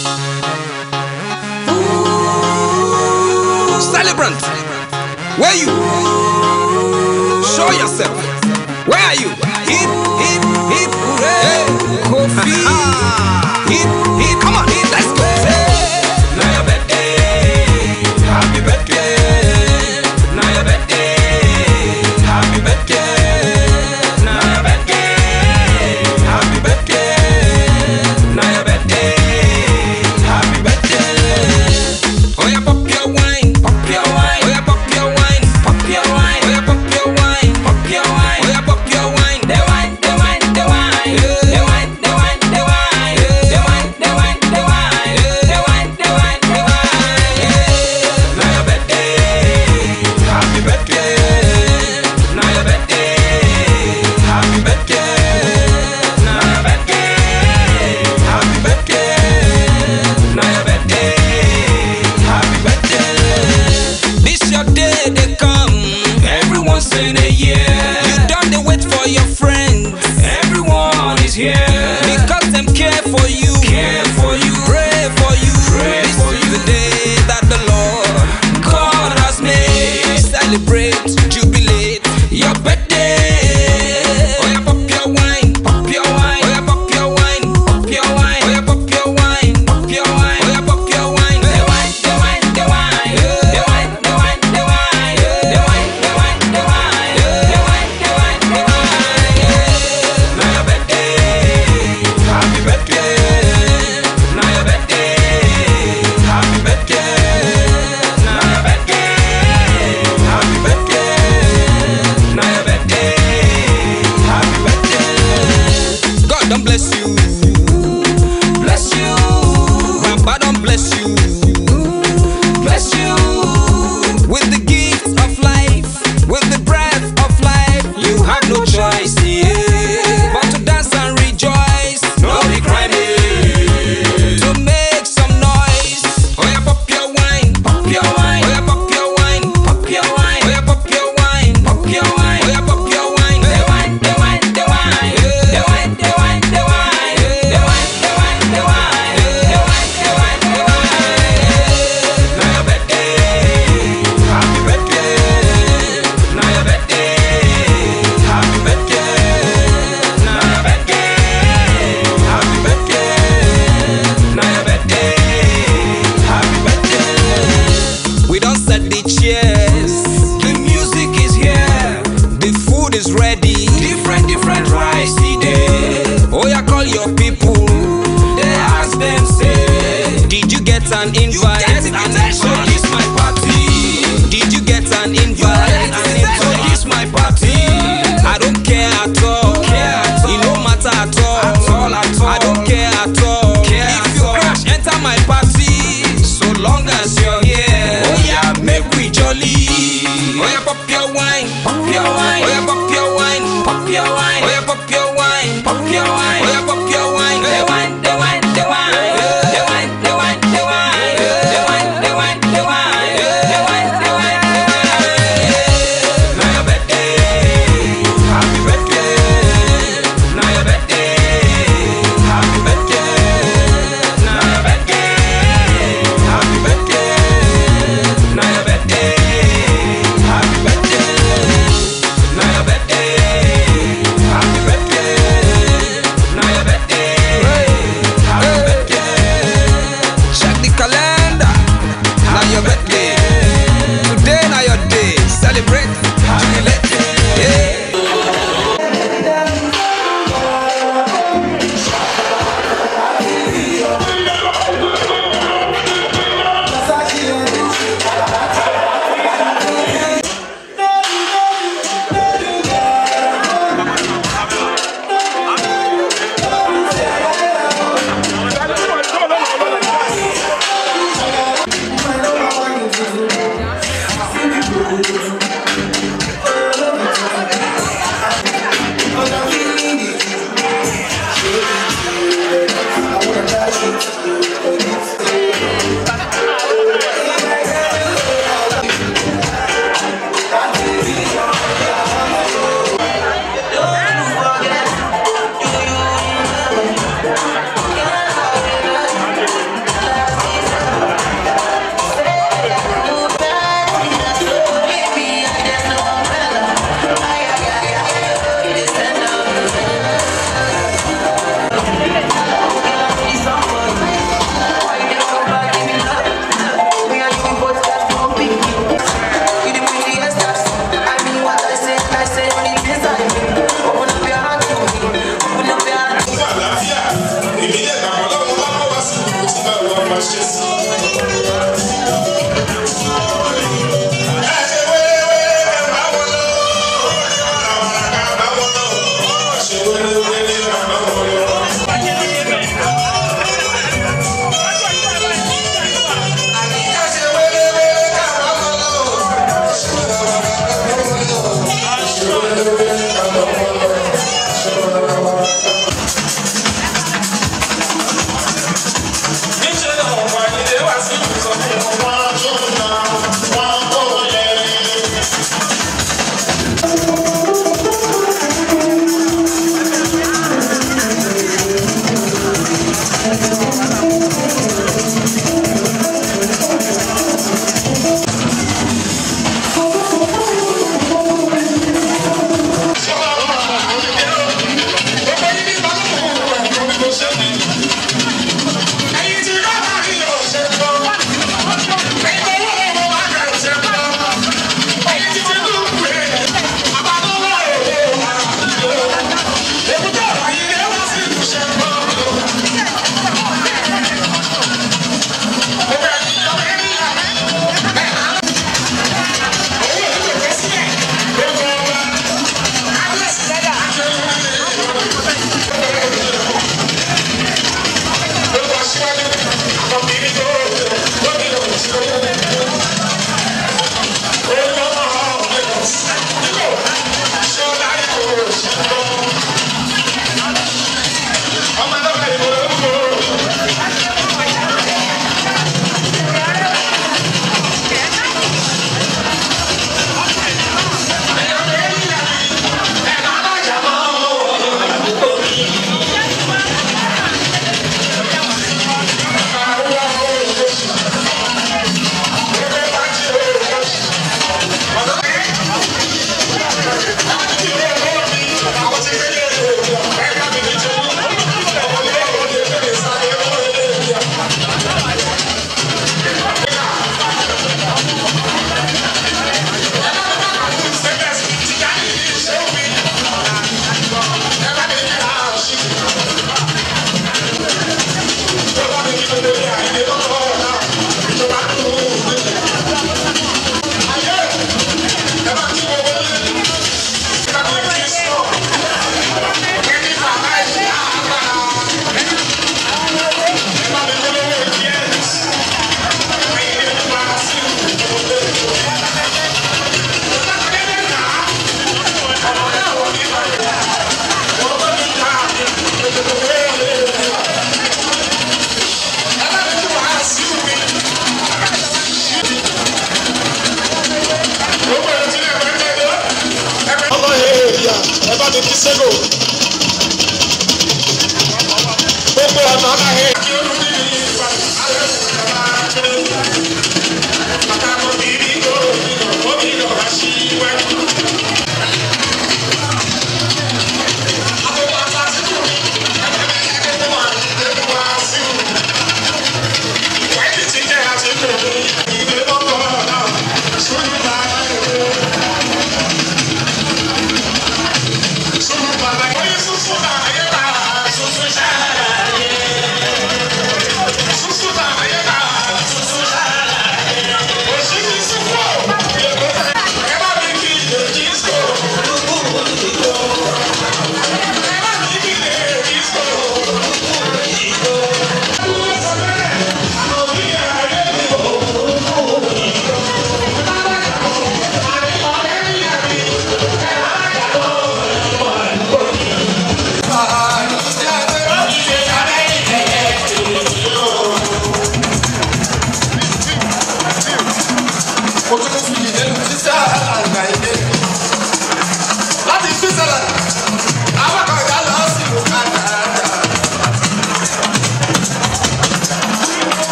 Celebrant, where you? Show yourself. Where are you? Hip, hip, hip, hooray! Kofi, hip, hip, come on, let's go. Now your birthday, happy birthday. Now your birthday, happy birthday. Now your birthday, happy birthday. Now your birthday, happy birthday. Oh yeah, pop your wine, pop your wine. Oh yeah, pop your wine, pop your wine. Oh yeah, pop your wine, pop your wine. Oh yeah, pop your wine, the wine, the wine, the wine, the wine, the wine, the wine, the wine, the wine, the wine, the wine, the wine, the wine. Now your birthday, happy birthday. Now your birthday, happy birthday. Now your birthday, happy birthday. Now your birthday, happy birthday. This your day they come, every once in a year. You don't wait for your friends, everyone is here. Because them care for you, pray for you. This is the day that the Lord God has made. Celebrate, jubilate your birthday. Oh yeah, pop your wine, pop your wine. Oh yeah, pop your wine, pop your wine. Oh yeah, pop your wine, pop your wine. Oh yeah, pop your wine. The wine, the wine, the wine, the wine, the wine, the wine, the wine, the wine, the wine, the wine, the wine, the wine. Now your birthday, happy birthday. Now your birthday, happy birthday. Now your birthday, happy birthday. Now your birthday, happy birthday. God don't bless you, bless you. Baba don't bless you, bless you. With the gift of life, with the breath of life, you have no choice, yeah, but to dance and rejoice. No decline to make some noise. Oh yeah, pop your wine, pop your wine. Oh yeah, pop your wine, pop your wine. Oh yeah, pop your wine, pop your wine. Oh yeah, pop your wine. The wine, the wine, the wine, the wine, the wine, the wine, the wine, the wine, the wine, the wine, the wine, the wine. Now your birthday, happy birthday. Now your birthday, happy birthday. Now your birthday, happy birthday. Now your birthday, happy birthday. We don't set the chairs, the music is here, the food is ready, different rice today. Oh yeah, call your people, they ask them say, did you get an invite? So this my party. Did you get an invite? So this my party. I don't care at all, it no matter at all. I don't care at all. If you crash, enter my party, so long as you're here. Oh yeah, make we jolly. Oh yeah, pop your wine, pop your wine. Oh yeah, pop your wine, pop your wine. Oh yeah, pop your wine, pop your wine. Oh yeah, pop your wine. The wine, the wine, the wine, the wine, the wine, the wine, the wine, the wine, the wine, the wine, the wine, the wine. Now your birthday, happy birthday. Now your birthday, happy birthday. Now your birthday, happy birthday. Now your birthday, happy birthday. Now your birthday,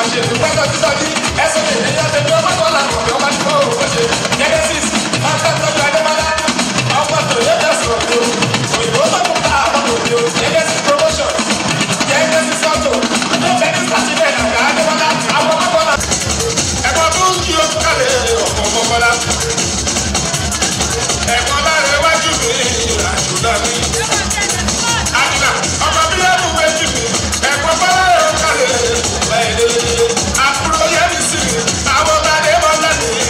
Àbúrò yẹn mi sí, àwọn bá dé bọ́ lẹ́nu.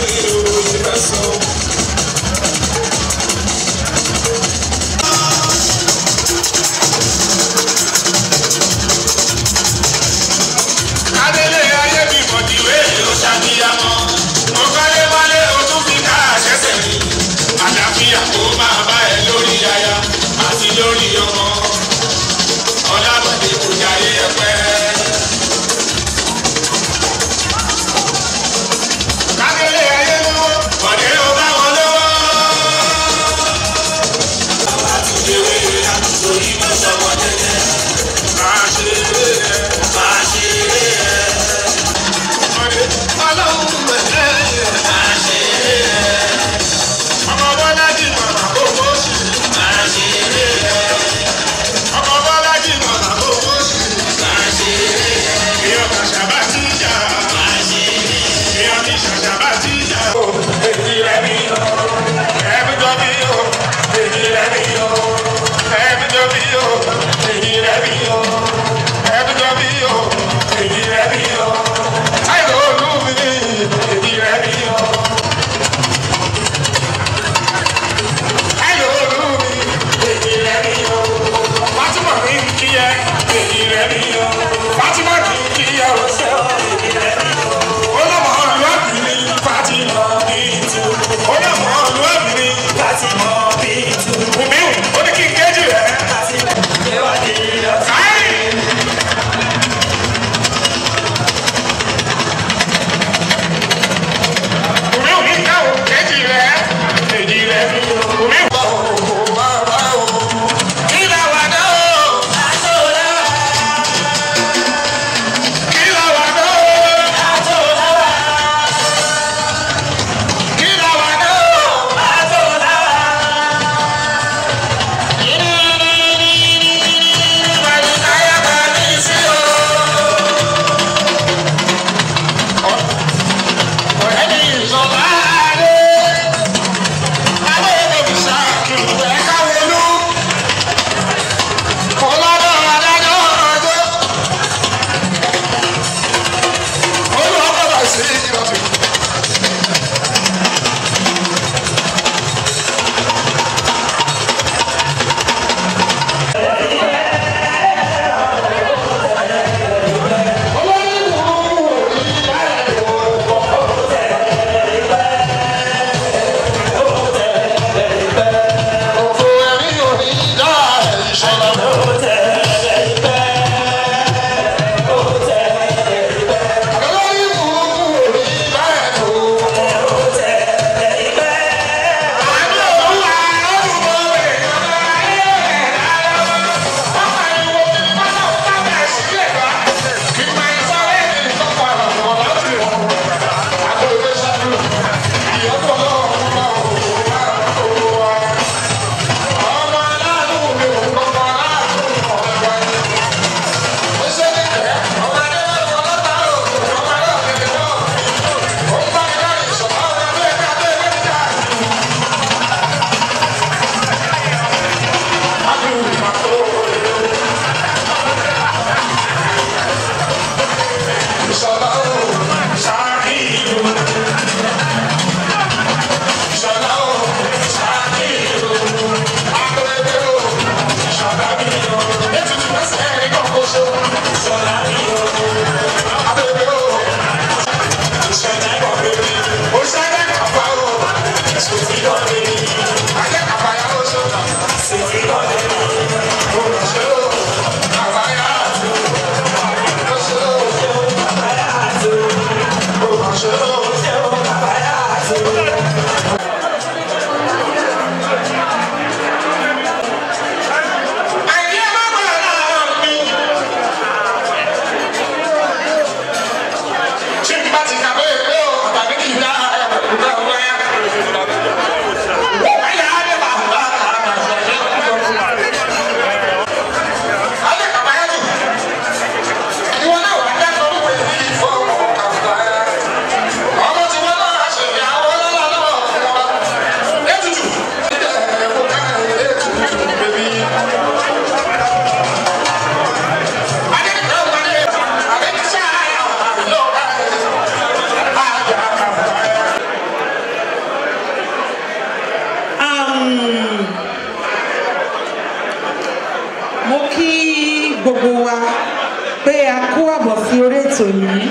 ètò yìí.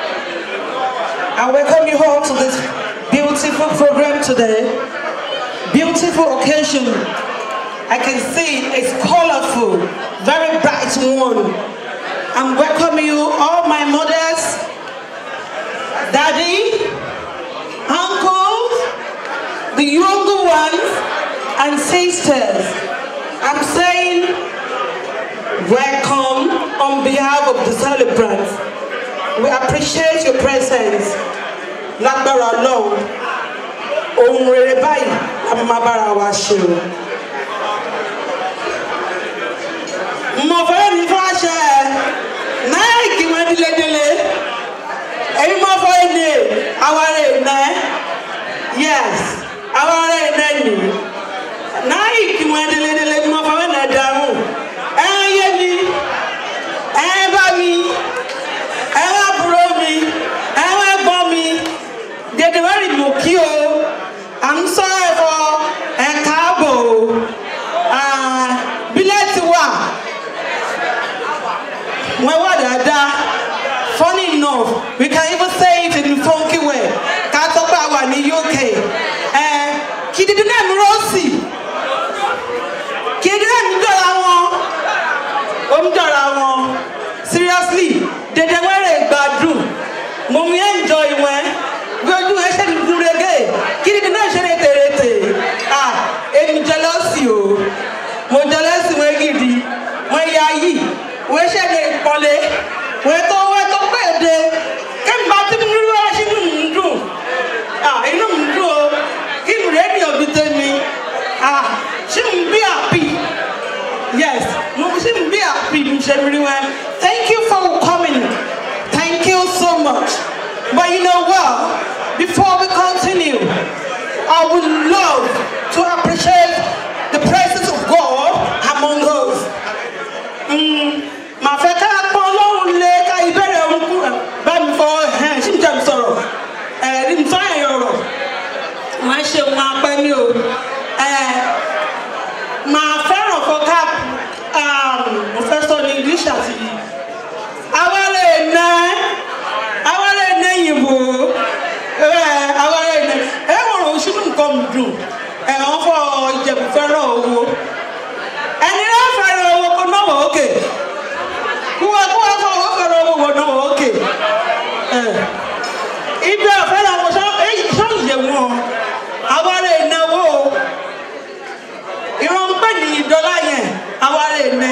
I welcome you all to this beautiful program today. Beautiful occasion. I can see it's colorful, very bright one. I'm welcoming you, all my mothers, daddy, uncles, the younger ones, and sisters. I'm saying welcome on behalf of the celebrants. We appreciate your presence. Lágbára Ọlọ́run, ohun rere báyìí a máa bára wa ṣe o. Mo fẹ́ ní fáṣẹ náìkì wọn dílédélé. Èyí mọ́ fọ́ ilé àwárẹ̀ iná. Yes, àwárẹ̀ iná ni. Náìkì wọn dílédélé mọ́ fọ́ iná dáhùn. Ẹ yé mi, ẹ bá mi, ẹ wá búrò mi, ẹ wá gbọ́ mi. Dèdè wá rí mò kí o. I'm sorry for ẹ káàbọ̀. Bílẹ̀tì wà. Wọ́n wà dáadáa. Funny enough, we can even say it in a funky way. Ká tó pé a wà ní UK. Kìdìdì náà mi rọ́ọ̀sì. Kìdìdì náà mi dọ̀ra wọn. Ó ń dọ̀ra wọn. Seriously, dèdè wẹ́rẹ̀ gbádùn. Mo mi enjoy wọn. Bí ojú ẹ ṣe dúdú rege. Kìdìdì náà ṣe lè tèrètè. Èmi jealousy o. Mo jealousy wọn gidi. Wọ́n yá yìí. Wọ́n ṣe lè pọ́lé. Wọ́n tó pèdè. Kẹ́mi bá tí mo rí wá ṣe inú mi dùn. Inú mi dùn o. Kí ni rédíò bí tèmi? Ṣé mo bí happy? Yes, mo ṣe mo bí happy mo ṣe rí wọn. Thank you for coming. Thank you so much. But you know what? Before we continue, I would love to appreciate the presence of God among us. Màá fẹ́ ká pọ́n lọ́hùn lé ká ìbéèrè ohun kúrò bá mi fọ ṣí mi jẹ́ mi sọ̀rọ̀ ní fún ẹ̀yọ̀ ọ̀rọ̀ máa ṣe wọn apẹ́ mi o. Màá fẹ́ràn fọ ká mo fẹ́ sọ ní English àti awárẹ̀ ẹ̀nà ìyìnbó awárẹ̀ ẹ̀nà ẹ̀wọ̀n oṣù nǹkan mi dùn wọ́n fọ Ìjẹ̀bú fẹ́ràn owó ẹni náà fẹ́ràn owó kó náà wọ̀ ókè. Kúwà fọ owó fẹ́ràn owó wọ̀ náà wọ̀ ókè. Ibi àfẹ́ràn àwọn ṣọ́ọ̀yẹ̀ wọn awárẹ̀ ìnáwó ìran pè ní ìdọ́là yẹn awárẹ̀ ìná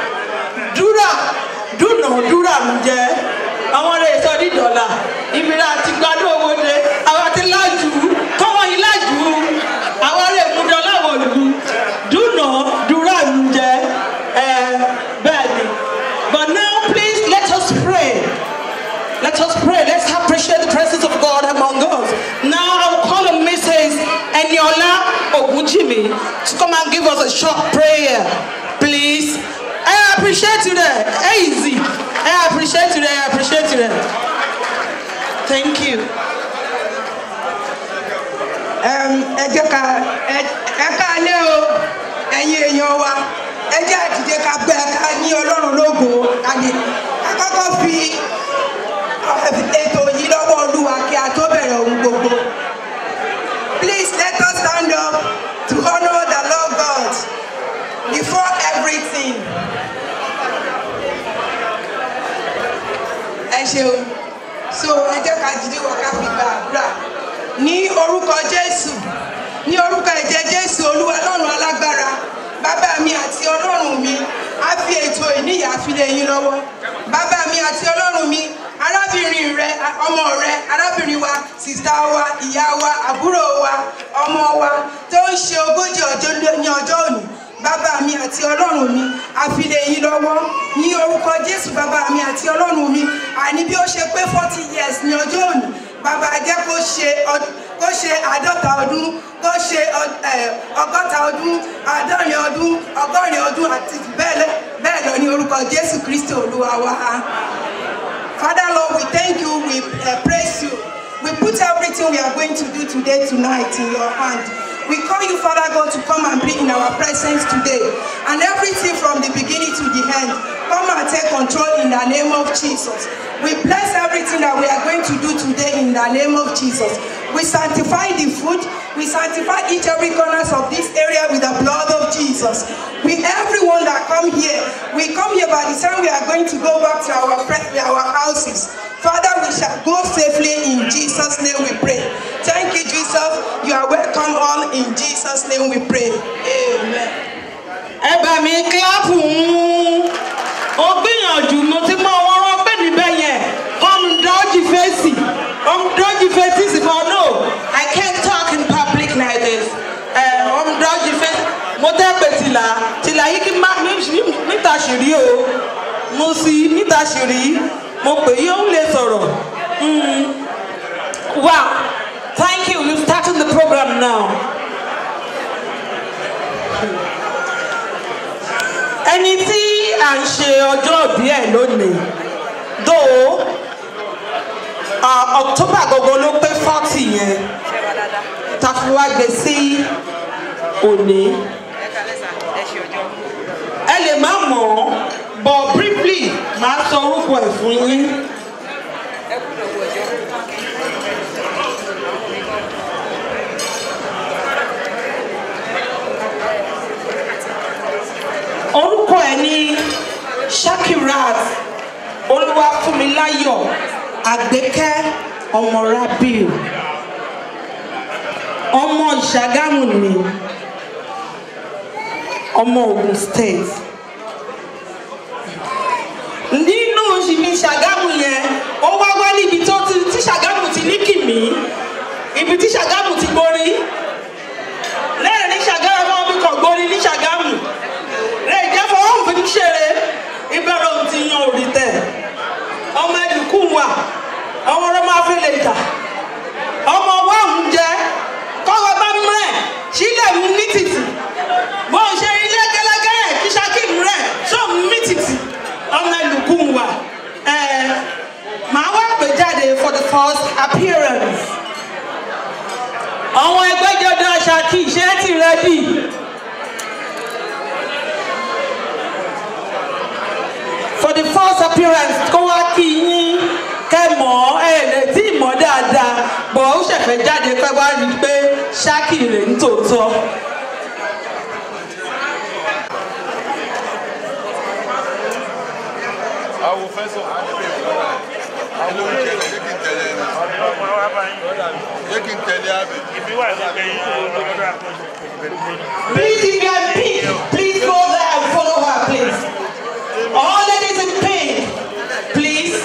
dúnàdúrà ń jẹ́ àwọn ọ̀rẹ́ ìsọ ní dọ́là ìmìíràn àti gbádùn owó dé àwọn àti lájú kọ́mọ yìí lájú àwọn ọ̀rẹ́ ìmúdọ́là wọ̀lú dúnàdúrà ń jẹ́ bẹ́ẹ̀ ni. But now please let us pray. Let us pray. Let's appreciate the presence of God among us. Now I will call on Mrs. Eniola Ogunjimi to come and give us a short prayer, please. I appreciate you there. Easy. I appreciate you there. I appreciate you there. Thank you. Ẹ jẹ́ ká lé o ẹ̀yin èèyàn wa ẹ jẹ́ àtijọ́ ká gbé ká ní Ọlọ́run lógo ká kọ́kọ́ fi ètò yìí lọ́wọ́ Olúwa kí a tó bẹ̀rẹ̀ ohun gbogbo. Please let us stand up to honor the Lord God before everything. Ẹ ṣeun. So ẹ jẹ́ ká jíjí wọ ká fi gbàdúrà ní orúkọ Jésù, ní orúkọ ẹ̀jẹ̀ Jésù Olúwa Ọlọ́run alágbára, bàbá mi àti Ọlọ́run mi, á fi ètò ìníyà fi lé yín lọ́wọ́. Bàbá mi àti Ọlọ́run mi, arábìnrin rẹ, ọmọ rẹ, arábìnrin wa, sìstá wa, ìyá wa, àbúrò wa, ọmọ wa tó ń ṣe 40 ọjọ́ ní ọjọ́ òní. Bàbá mi àti Ọlọ́run mi, á fi lé yín lọ́wọ́. Ní orúkọ Jésù bàbá mi àti Ọlọ́run mi, àní bí ó ṣe pé 40 years ní ọjọ́ òní. Bàbá jẹ́ kó ṣe 50 ọdún, kó ṣe 60 ọdún, 70 ọdún, 80 ọdún àti bẹ́ẹ̀ lọ ní orúkọ Jésù Kristi Olúwa wa. Father Lord, we thank you, we praise you. We put everything we are going to do today, tonight in your hand. We call you, Father God, to come and be in our presence today. And everything from the beginning to the end, come and take control in the name of Jesus. We bless everything that we are going to do today in the name of Jesus. We sanctify the food. We sanctify each every corners of this area with the blood of Jesus. Everyone that come here, we come here by the time we are going to go back to our houses. Father, we shall go safely in Jesus' name we pray. Thank you, Jesus. You are welcome all in Jesus' name we pray. Amen. Everybody clap. Ogbìyànjú mo ti mọ àwọn ọ̀rọ̀ pé níbẹ̀ yẹn. Dodgy faces for no. I can't talk in public like this. Dodgy faces. Mo tẹ́ pé tìlà yìí kí níta ṣìrí o. Mo sì níta ṣìrí. Mo pè yóò lè sọ̀rọ̀. Wow, thank you. You're starting the program now. Ẹni tí à ń ṣe ọjọ́ ìbí ẹ̀ lónìí. Though October gbogbo ló pé 40 yẹn. Ta fi wá gbé sí òní. Ẹ lè má mọ̀ but briefly máa sọ orúkọ ẹ̀ fún yín. Orúkọ ẹ̀ ní Shakirat Olúwafúnmiláyọ̀ Àgbékẹ́ ọmọ Rabiu. Ọmọ Ìṣàgámù ni. Ọmọ Ògùn State. Nínú ìṣìmí Ṣàgámù yẹn, ó wá níbi tí Ṣàgámù ti ní kìmí. Ibi tí Ṣàgámù ti gborí. Lẹ́yìn ní Ṣàgámù wọn bí kò gborí ní Ṣàgámù. Lẹ́yìn jẹ́ fọwọ́n fi ń ṣeré. Ìbẹ̀rẹ̀ ohun ti yan òrì tẹ̀. Ọmọ ẹ̀dùnkù wà. Ọmọ ọ̀rọ̀ máa fi lè jà. Ọmọ ọwọ́ òun jẹ́. Kọ́wọ́ bá mú rẹ̀. Sílẹ̀ mú ní títì. Bó ń ṣe ilé gẹ́lẹ́gẹ́ yẹn kí Ṣakí mú rẹ̀. Ṣó mú títì. Ọmọ ẹ̀dùnkù wà. Màá wá pè jáde for the first appearance. Àwọn ẹgbẹ́jọdọ̀ Ṣakí ṣé ti rẹ́dì? For the first appearance, kó wá kí yín kẹ́ mọ̀ lè tí mọ̀ dáadáa bọ̀ ó ṣẹ̀fẹ̀ jáde pé wá rí i pé Ṣakí rẹ̀ ń tòótọ́. Please, if you are pink, please go there and follow her, please. All ladies in pink, please.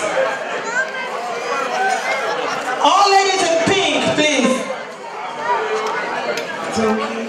All ladies in pink, please. Thank you.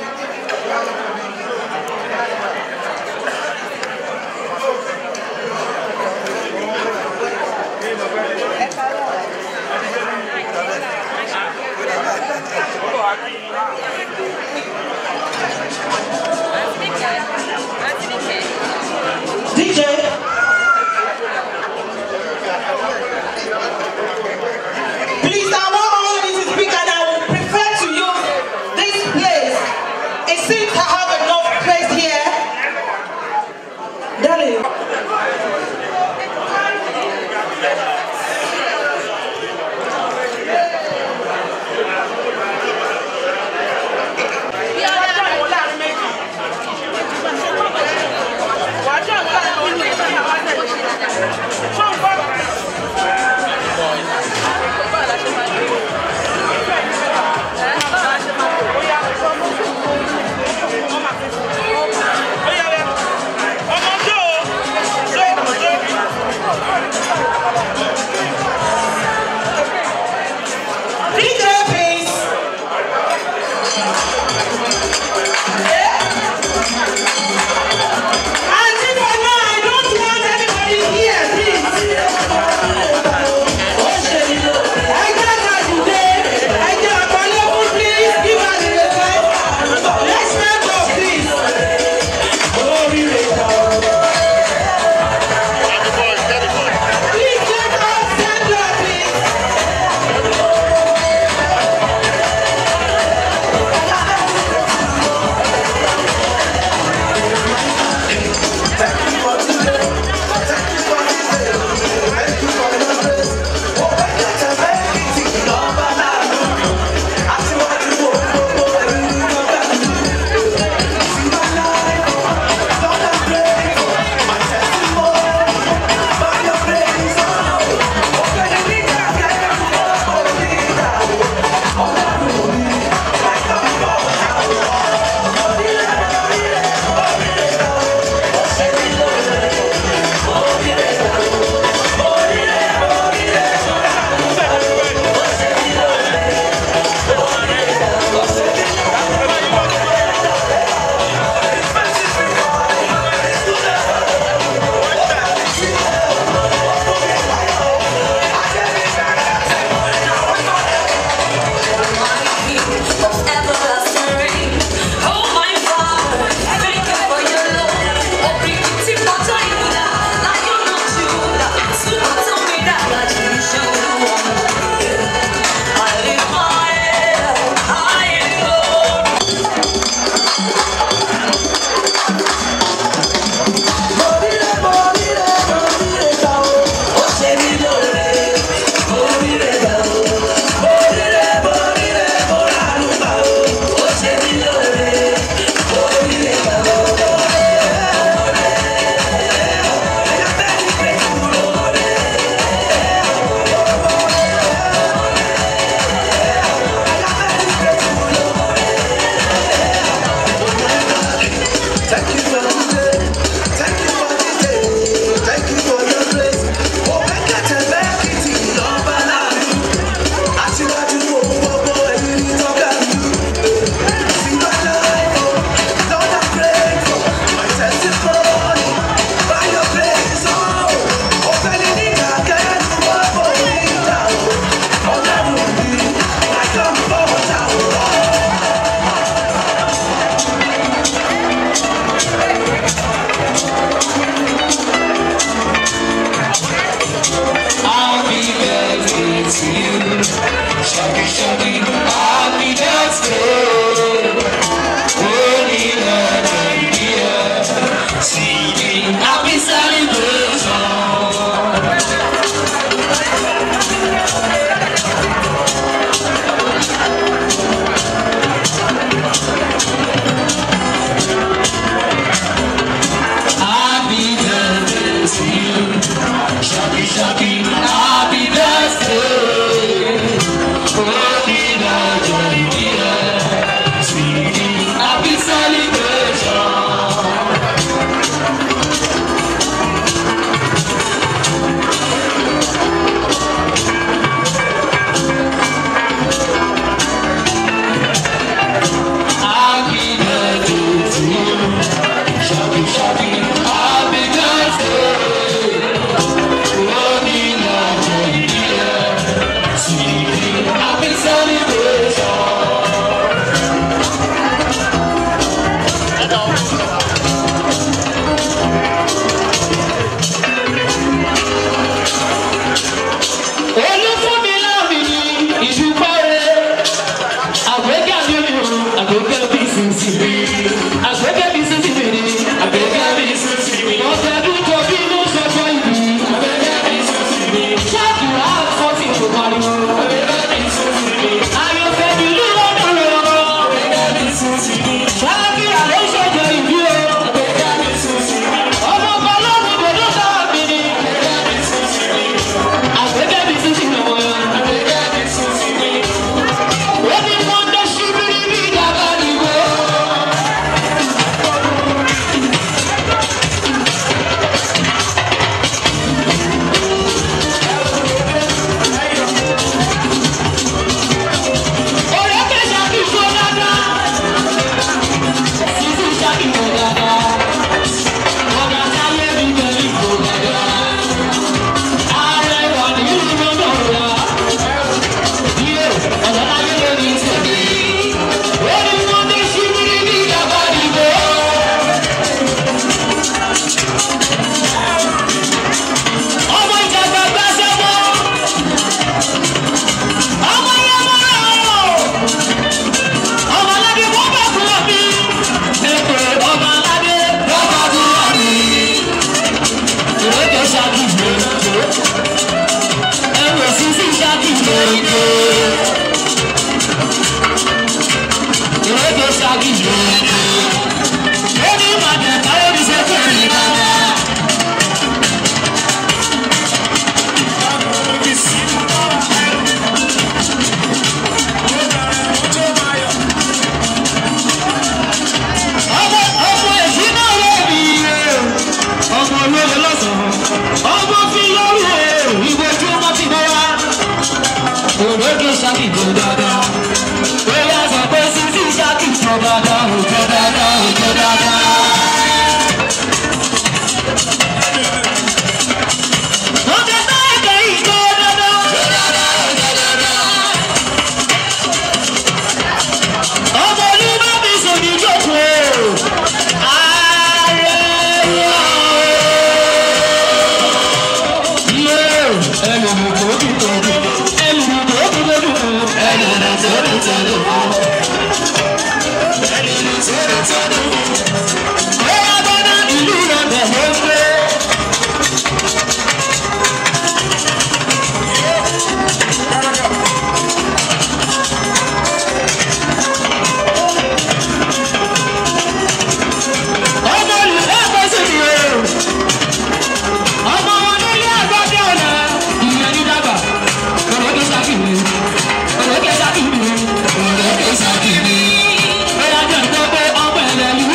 Thank you.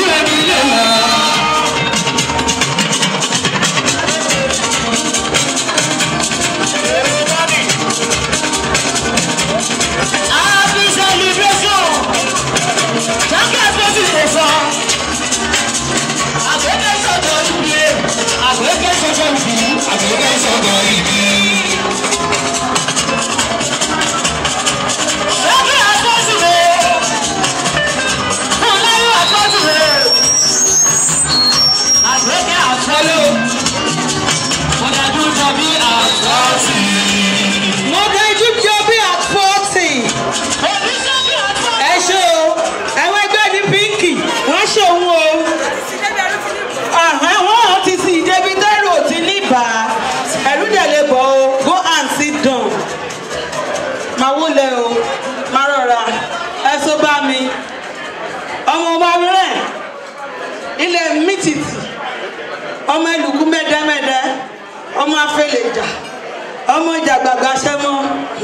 lẹ o má rọra ẹ so bá mi ọmọ ọba rẹ ilẹ̀ mítìtì ọmọ ẹlùkú mẹ́dẹ́mẹ́dẹ́ ọmọ afẹ́lẹ̀jà ọmọ ìjàgbàgbà sẹ́mọ́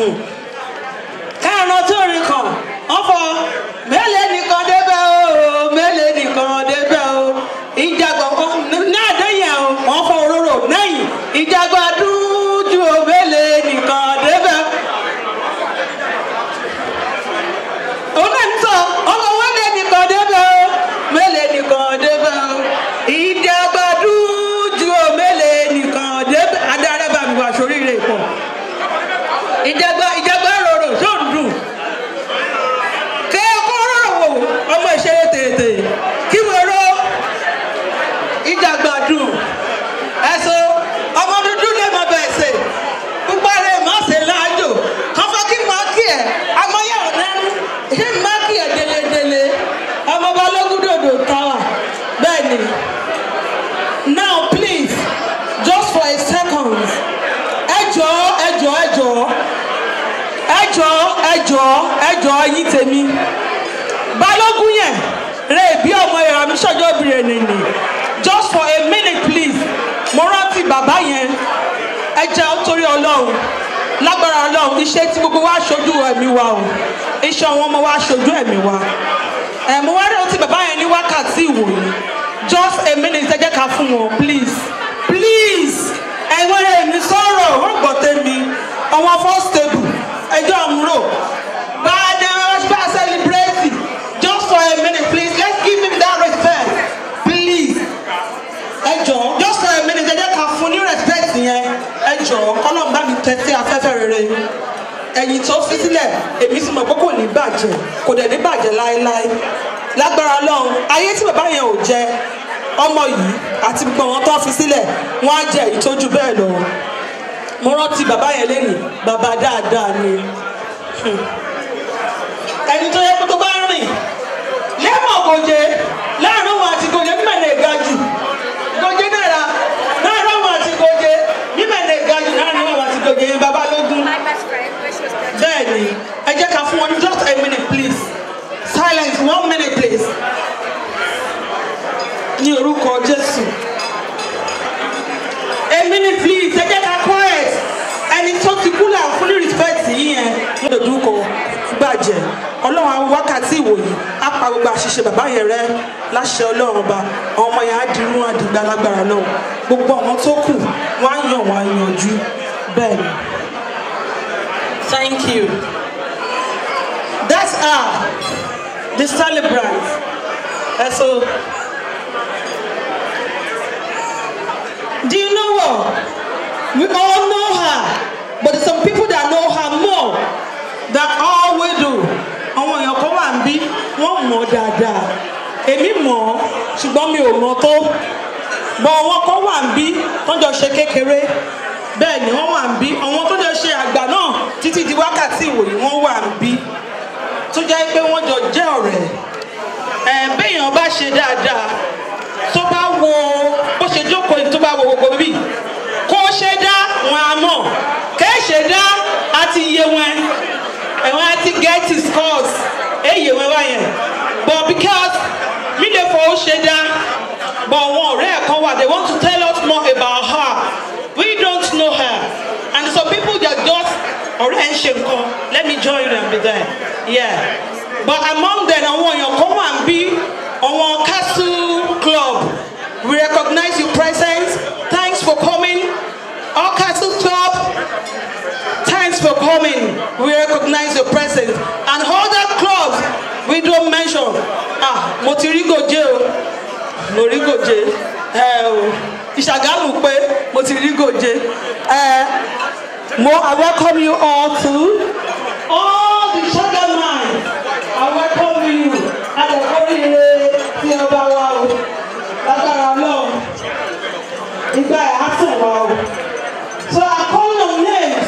káàrán tó rí kan wọ́n fọ mẹ́lẹ̀ nìkan débẹ̀ o mẹ́lẹ̀ nìkan débẹ̀ o ìjàgbà náà dẹ́yìn o wọ́n fọ òróró lẹ́yìn ìjàgbà dúdú o mẹ́lẹ̀ nìkan débẹ̀ o náà ń sọ ọmọ mẹ́lẹ̀ nìkan débẹ̀ o mẹ́lẹ̀ nìkan débẹ̀ o ìjàgbà dúdú o mẹ́lẹ̀ nìkan débẹ̀ adarẹ́ bá mi wá sórí rẹ̀ pọ̀ ìjàgbá rorò tó ń dùn kéèkó rorò ọmọ ìṣeré tètè kí wọ́n rọ ìjàgbá dùn ẹ̀sọ́ ọmọ dúdú lè mọ bẹ́ẹ̀ sè púpọ̀ rẹ̀ má ṣe láàjò kan fọ́ kí máa kí ẹ̀ amáyà ọ̀nẹ́rú ṣé má kí ẹ̀ délédélé ọmọ balógun dòdò táwà bẹ́ẹ̀ ni now please just for a second ẹjọ́ yín tèmi balógun yẹn rè bí ọmọ ìrànmí sọjọ́ obìnrin nìyí just for a minute please mo rántí bàbá yẹn ẹ jẹ́ torí ọlọ́run lágbára ọlọ́run iṣẹ́ tí gbogbo wa ṣojú ẹ̀mí wa o iṣẹ́ àwọn ọmọ wa ṣojú ẹ̀mí wa mo wá rántí bàbá yẹn ní wákàtí ìwòye just a minute ẹ jẹ́ ká fún wọn please ẹ̀wọ̀n èmi sọ̀rọ̀ wọ́n gbọ́ tèmi ọmọ first table ẹjọ́ àmúrò bá a dé bá a celebrate just for a minute please let's give him that respect please ẹjọ́ just for a minute ẹ jẹ́ ká fún ní respect yẹn ẹjọ́ kọ́nà bá mi tẹ́tí afẹ́fẹ́ rere ẹ̀yìn tó fi sílẹ̀ èmi sì mọ̀ pé kò ní bàjẹ́ kò dẹ̀ ní bàjẹ́ láéláé lágbára Ọlọ́run ayé tí bàbá yẹn ò jẹ ọmọ yìí àti gbogbo àwọn tó fi sílẹ̀ wọ́n á jẹ ìtọ́jú bẹ́ẹ̀ lọ mo rántí bàbá yẹn lẹ́nu bàbá dáadáa ni ẹni tó yẹ kó tó bá rìn lẹ́mọ̀ gòjé láàrin òun àti gòjé mímẹ̀ lè ga jù gòjé náírà láàrin òun àti gòjé mímẹ̀ lè ga jù láàrin òun àti gòjé bàbá lógún bẹ́ẹ̀ ni ẹ jẹ́ ká fún wọn just a minute please silence 1 minute please ní orúkọ Jésù a minute please ẹ jẹ́ ká quiet ẹni tó ti kú là fún ní respect yìí yẹn wọ́n dojú kọ gbàjẹ́ ọlọ́run àwọn wákàtí ìwòyí á pa gbogbo àṣìṣe bàbá yẹn rẹ́ láṣẹ ọlọ́run ọba àwọn ọmọ yẹn á dirú àdìgbà lágbára náà gbogbo àwọn tó kù wọ́n á yàn wọ́n á yanjú bẹ́ẹ̀ ni. Thank you. That's the celebrant. So, do you know what? We all know her, but there's some people that know her more than all we do. Àwọn èèyàn kan wà níbí, wọ́n mọ̀ dáadáa. Èmi mọ̀, ṣùgbọ́n mi ò mọ̀ tó. Bọ̀ àwọn kan wà níbí, wọ́n jọ ṣe kékeré. Bẹ́ẹ̀ ni wọ́n wà níbí. Àwọn tó jọ ṣe àgbà náà títí di wákàtí ìwòyí wọ́n wà níbí. Tó jẹ́ pé wọ́n jọ jẹ́ ọ̀rẹ́. Béèyàn bá ṣe dáadáa, tó bá wo bó ṣe jókòó tó bá wo gbogbo bíbí kó ṣe dá wọn a mọ̀ kẹ́ ṣe dá àti iye wọn ẹ̀wọ̀n àti get his scores èyí wọn wáyẹn but because mi lè fọwọ́ ṣe dá but wọn ọ̀rẹ́ ẹ̀kan wà they want to tell us more about her we don't know her and some people that just ọ̀rẹ́ ń ṣe nǹkan let me join you and be there yeah but among them àwọn èèyàn kan wà ń bí àwọn Castle Club. We recognize your presence. Thanks for coming. All Castle Club, thanks for coming. We recognize your presence. And other clubs, we don't mention. Motirigoje. Morigoje. Ishagamu pe. Motirigoje. I welcome you all to all the sugar mines. I welcome you. And the so I call your names.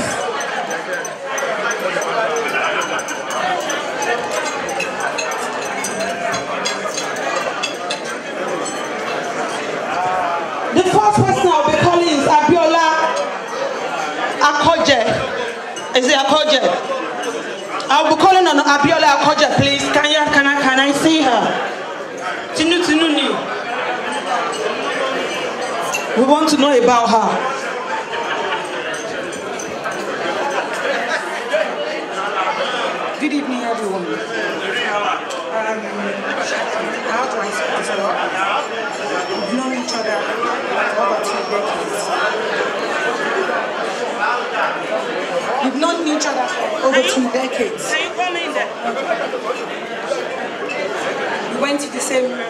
The first person I'll be calling is Abiola Akoje. Is it Akoje? I'll be calling on Abiola Akoja, please. Can I see her? Tinuni. We want to know about her. Good evening, everyone. How do I speak this up? We've known each other for over 2 decades. We've known each other for over 2 decades. Can you come in there? We went to the same. I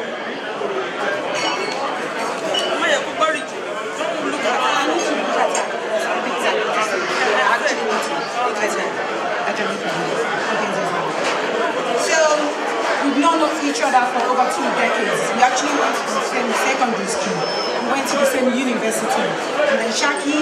need to look at her. Actually, so we've known each other for over 2 decades. We actually went to the same secondary school. We went to the same university. And then Shaki,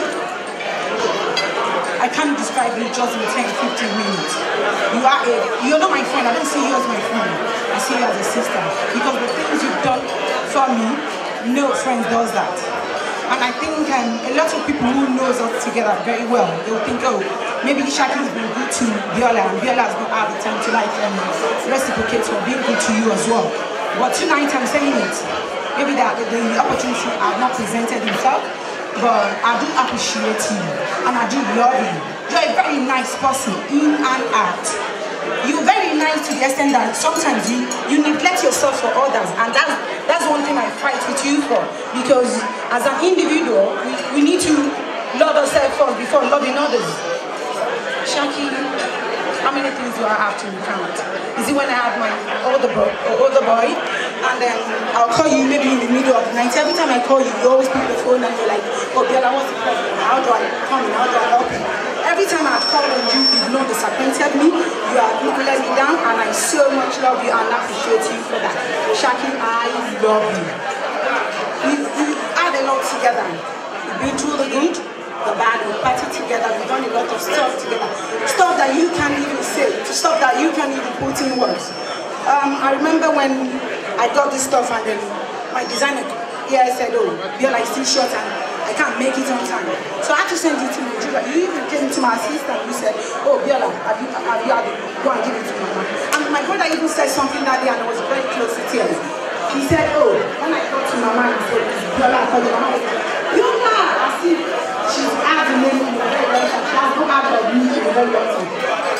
I can't describe you just in 10-15 minutes. You're not my friend. I don't see you as my friend. I see you as a sister. Because the things you've done for me, no friend does that. And I think a lot of people who knows us together very well, they'll think, oh, maybe Shaki has been good to Biola, and Biola has not had the time to reciprocate for being good to you as well. But tonight I'm saying it. Maybe that the opportunity has not presented himself, but I do appreciate you, and I do love you. You're a very nice person, in and out. You're very nice to the extent that sometimes you neglect yourself for others, and that's one thing I fight with you for. Because as an individual, we need to love ourselves first before loving others. Shaki, how many things do I have to recount? Is it when I have my older boy, and then I'll call you maybe in the middle of the night. Every time I call you, you always pick the phone and you're like, oh, Biola, what's the problem? How do I come in? How do I help you? Every time I've called on you, you've not disappointed me. You have not let me down, and I so much love you and appreciate you for that. Shaki, I love you. We've had a lot together. We've been through the good, the bad, we party together, we've done a lot of stuff together. Stuff that you can't even say, stuff that you can't even put in words. I remember when I got this stuff and then my designer here said, oh, Biola is too short and I can't make it on time. So I had to send it to Nigeria. You even came to my assistant, you said, oh, Biola, have you had it? Go and give it to Mama. And my brother even said something that day and I was very close to tears. He said, oh, when I got to Mama and said, Biola, I called your Mama, you're mad, as if she's had the name in the very long time. She has no habit of me in the very long time.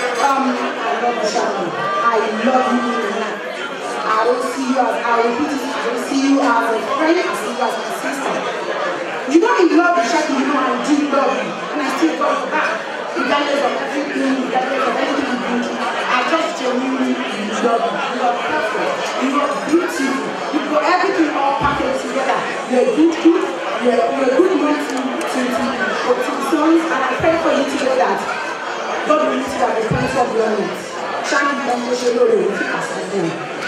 I love you, Shaki. I love you. I don't see you as, I repeat it, I don't see you as a friend, I see you as my sister. You know I love you, Shaki, you know I do love you. And I still love you back. Regardless of everything, regardless of anything you've been through, I just genuinely love you. You are perfect. You are beautiful. You've got everything all packaged together. You're a good kid. You're a good man to the sons, and I pray for you to know that God will meet you at the point of your needs. Shaki, don't push your load away as I do.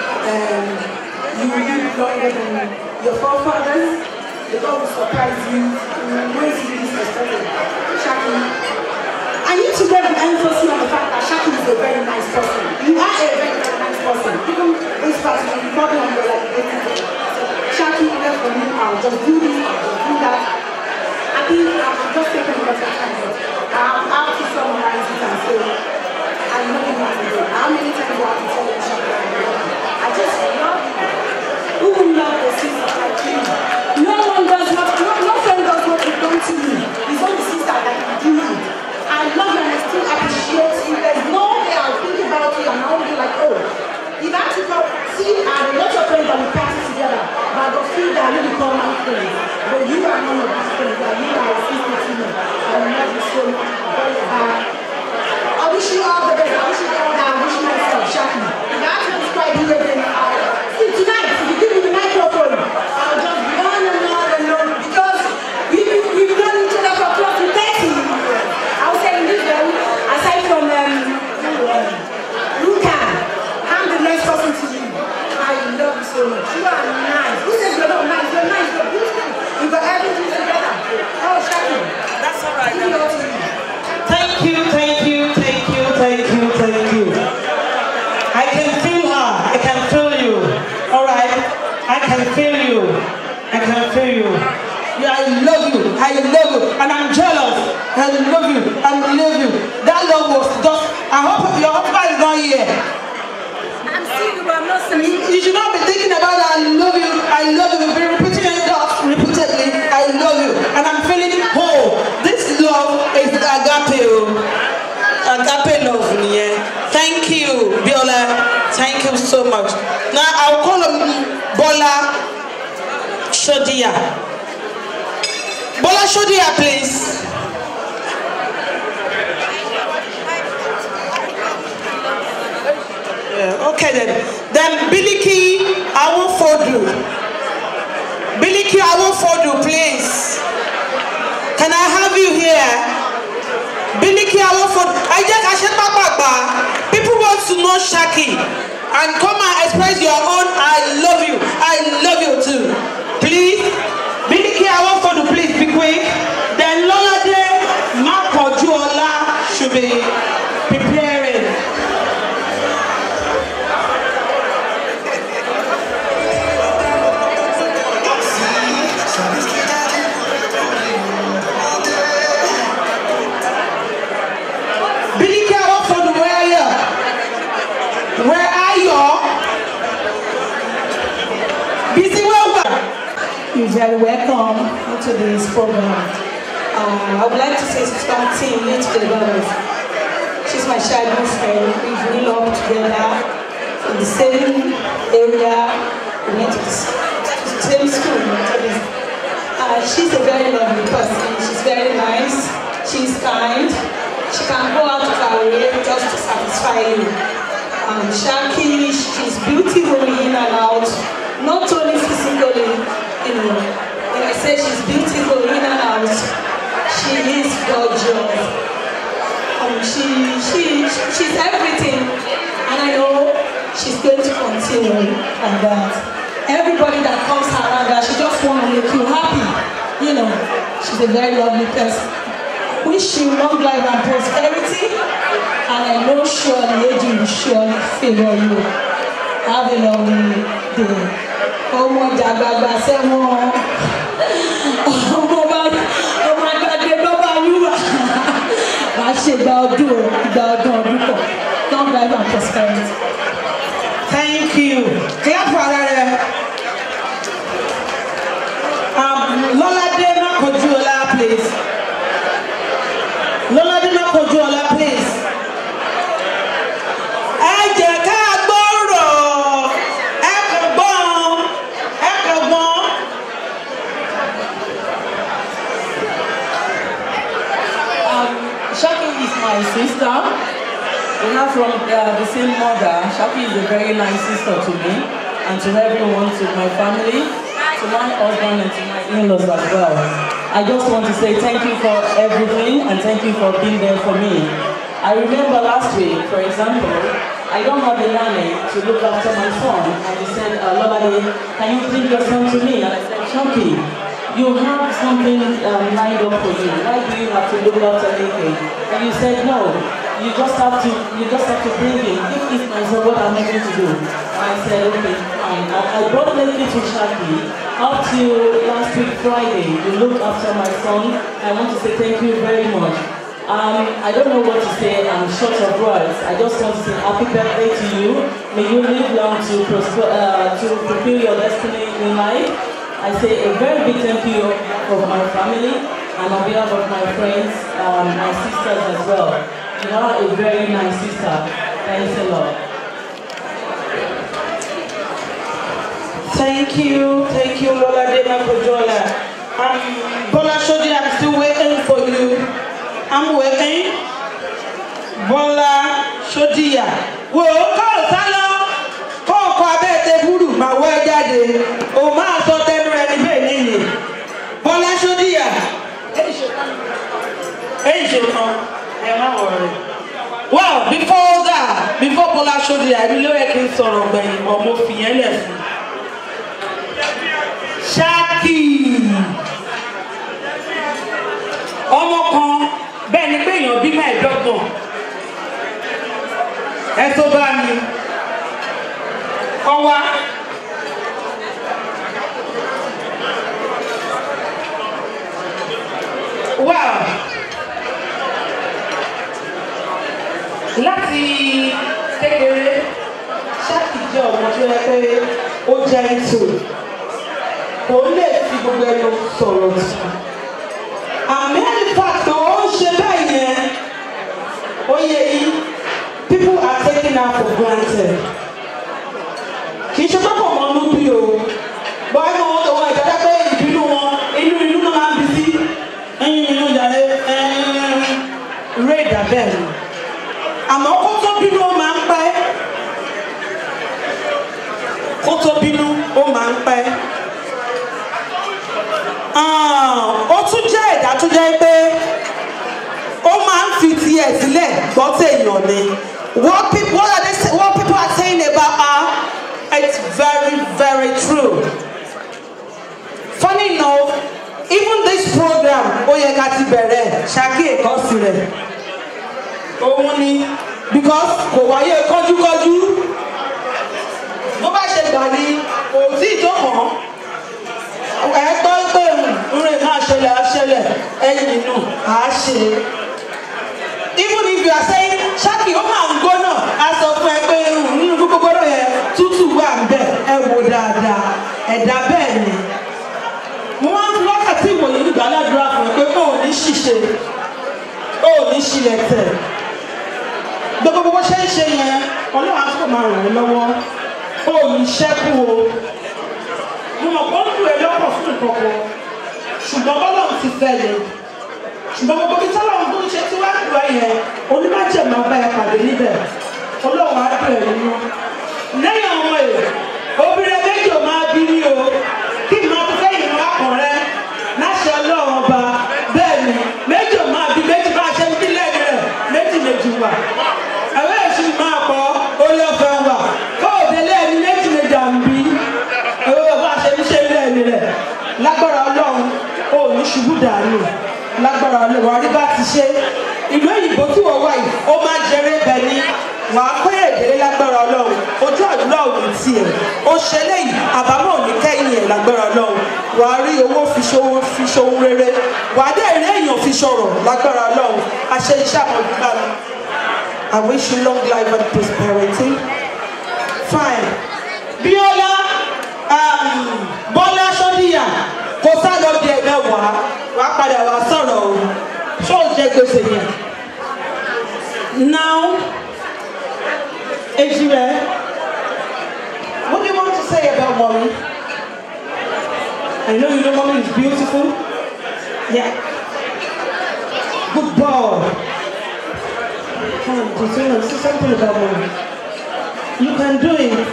You will live longer than your forefathers. The God will surprise you in ways you least expected. Shaki, I need to get the emphasis on the fact that Shaki is a very nice person. You are a very, very nice person. Even this person, you probably on your like Shaki, left for me, I'll just do this, I'll just do that. I think I've just taken a lot of time, but I have to summarize it and say, I love you as a day. How many times do I have to tell you, Shaki, I just love you. Who will love the sister like you? No one does not, no friend does what you've done to me. It's only the sister that can do it. I love you and I still appreciate you. There's no way I'll think about you and I'll be like, oh, if I took up, see, I have a lot of friends that we party together, but I don't feel that I really call my friends. But you are one of these friends, that you are a sister to me. I love you so much. I wish you all the best. I wish you all that. I wish myself, Shaki. If I have to describe you again, see, tonight, if you give me the microphone, I'll just be on and on, because we've known each other for close to 30 years. I was saying this one, aside from Luca, I'm the next person to you. I love you so much. You are nice. Who says you're not nice? You're nice. You're beautiful. You've got everything together. Oh, Shaki. That's all right. Thank you, thank you, thank you, thank you, thank you. I can feel her. I can feel you. All right. I can feel you. I can feel you. Yeah, I love you. I love you. And I'm jealous. I love you. I love you. That love was just, I hope your husband is here. I'm seeing you, but I'm not saying. You should not be thinking about I love you. I love you. You've been repeating it repeatedly. I love you, and I'm feeling whole. This love is agape. Agape love, yeah. Thank you, Biola. Thank you so much. Now I'll call him Bola Shodia. Bola Shodia, please. Yeah, okay then Biliki Awofodu. Biliki Awofodu, please. Can I have you here? Biliki Awofodu. People want to know Shaki and come and express your own I love you. I love you too. Please. Biliki Awofodu, please be quick. Then Lolade Makojuola should be preparing. Biliki Awofodu, where are you? Where are you? Busy well. You're very welcome to this program. I would like to say something new to the girls. She's my childhood friend. We grew up together in the same area. We went to the same school. She's a very lovely person. She's very nice. She's kind. She can go out of her way just to satisfy you. Shaki, she's beautiful in and out. Not only physically, you know. When I say she's beautiful in and out, she is gorgeous. She's everything, and I know she's going to continue like that. Everybody that comes around her, she just wants to make you happy. You know, she's a very lovely person. Wish you long life and prosperity, and I know surely aging will surely favor you. Have a lovely day. Ọmọ jàgbàgbà sẹ́wọ̀n ọmọ àgbàdé bàbá yúwà wàá ṣe gba ọdún pọ̀. Long life and prosperity. Thank you. Clap for her. Lolade Makojuola, please. Lolade Makojuola, please. Shaki is my sister. We are from the same mother. Shaki is a very nice sister to me and to everyone, to my family, to my husband and to my in-laws as well. I just want to say thank you for everything and thank you for being there for me. I remember last week, for example, I don't have a nanny to look after my son, and he said, Lolade, can you bring your son to me? And I said, Shaki, you have something lined up for you. Why do you have to look after anything? And you said no. You just have to bring him. If it's my son, what am I going to do? I said, okay, fine. I brought Leslie to Shaki up till last week Friday. You looked after my son. I want to say thank you very much. I don't know what to say. I'm short of words. I just want to say happy birthday to you. May you live long to fulfill your destiny in life. I say a very big thank you for my family and on behalf of my friends, my sisters as well. You are a very nice sister. Thanks a lot. Thank you, Lolade Makojuola. Bola Shodia, I'm still waiting for you. I'm waiting. Bola Shodia. Whoa, call Salo. Call Kwabete Buru, my way daddy. Oh, my son. Bola Shodia. Well, before Bola Shodia, I really like him sọ̀rọ̀ gbẹ̀yìn ọmọ fìyẹ́lẹ̀ fún. Shaki. Ọmọ kan bẹ́ẹ̀ ni pé èèyàn bí mẹ́ẹ̀ẹ́dọ́gbọ̀n. Ẹ tó bá mi. Ọwá. Wow. Láti kékeré Ṣákì jẹ́ ọmọ tó yẹ pé ó jẹ́ ètò kò lè fi gbogbo ẹnu sọ̀rọ̀ tù àmì ìfàtò ó ń ṣe bẹ́ẹ̀ yẹn ó yẹ yí people are taken out for granted kì í ṣe pápọ̀ mọ́ inú bí o bọ́ ẹ̀ mọ́ wọn ìdájọ́ pé ìbínú wọn inú náà máa ń bí sí ẹ̀yìn inú yàrá ré ìdàbẹ̀ ni àmọ́ kó tó bínú ó máa ń pẹ́ kó tó bínú ó máa ń pẹ́ ó tún jẹ́ ẹ̀dá tó jẹ́ pé ó máa ń fi tiẹ̀ sílẹ̀ gbọ́ téèyàn ni what people are saying about her it's very very true funny enough even this program ó yẹ ká ti bẹ̀rẹ̀ Ṣakí Èkọ́sì rẹ̀ òun ni because kò wáyé kọjúkọjú bó bá ṣe gbà ní kò tí ì tó kàn ẹ gbọ́ pé nrin máa ṣẹlẹ̀ àṣẹlẹ̀ ẹ̀yìn inú àá ṣe even if you are saying Ṣákì ó máa ń gbóná a sọ fún ẹ pé nínú gbogbo yẹn tútù wà ń bẹ ẹ wò dáadáa ẹ̀dá bẹ́ẹ̀ ni mo máa ń fi wákàtí ìwòye nígbà aládùúrà fún ẹ pé ó ní ṣìṣe ó ní ṣílẹ̀ tẹ̀ gbogbo bó ṣe ń ṣe yẹn Ọlọ́run á tún máa ràn ẹ́ lọ́wọ́ ó ní ṣẹ́kù o mo mọ̀ pé ó ń lu ẹ lọ́pọ̀ fún ìkọ̀kọ̀ ṣùgbọ́n bọ́lọ́run ti fẹ́ lè ṣùgbọ́n gbogbo bí tọ́lọ́run tó ń ṣe tí wàá dùn ẹ yẹn onímájẹ̀ máa bá ẹ pàdé níbẹ̀ Ọlọ́run á dùn ẹ nínú lẹ́yìn àwọn ẹ̀ obìnrin méjì ò máa bí ní o kí n máa tún fẹ́ ìlú akọ̀rẹ́ láṣẹ Ọlọ́run ọba bẹ́ẹ̀ ni méjì ò máa bí méjì bá ṣe ń bí lẹ́yìn rẹ̀ méjì wà ẹ̀wẹ́ èṣù máa pọ̀ orí ọ̀fẹ́ wà kóòdé lẹ́yìn méjì à ń bí ẹ̀wẹ́ bá ṣe ń ṣe lẹ́yìn rẹ̀ lágbára Ọlọ́run ó ní ṣubú dànù lágbára Ọlọ́run wà rí bá ti ṣe ìlú òyìnbó tí wọ́n wà yìí ó máa jẹrẹ bẹ ní wàá pẹ́ èdè lágbára Ọlọ́run ojú àdúrà òní tiẹ̀ ó ṣe léyìí àbámọ̀ òní kẹ́yìn ẹ̀ lágbára Ọlọ́run wàá rí owó fi ṣohun rere wàá dé èrè èèyàn fi ṣọ̀rọ̀ lágbára Ọlọ́run àṣẹ iṣẹ́ àmọ̀dúgbà mi. I wish you long life and prosperity. Fine. Bíọ́lá Bọ́lá Ṣọ́díyà kò sá lọ bí ẹgbẹ́ wàá padà wá sọ̀rọ̀ o ṣó o jẹ gbèsè yẹn. Now, Ejire, what do you want to say about mommy? I know you know mommy is beautiful. Yeah. Good boy. Come on, say something about mommy. You can do it.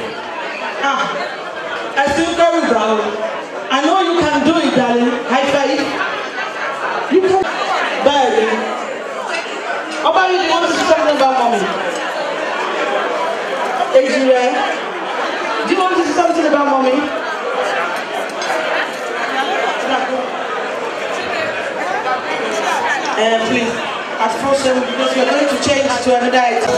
I still very proud. I know you can do it, darling. High five. You can. Baby. How about you want to say something about mommy? Ejire, do you want to say something about mommy? Please, as person, because we are going to change to another item.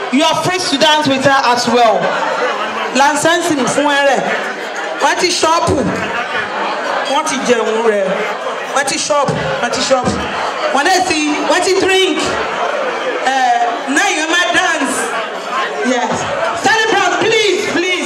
You are free to dance with her as well. Lansensing fún ẹrẹ. Wọ́n ti ṣọ́ọ̀pù. Wọ́n ti jẹun rẹ̀. Wọ́n ti ṣọ́ọ̀pù. Wọ́n ti drink. Now you might dance. Yes. Celebrate, please.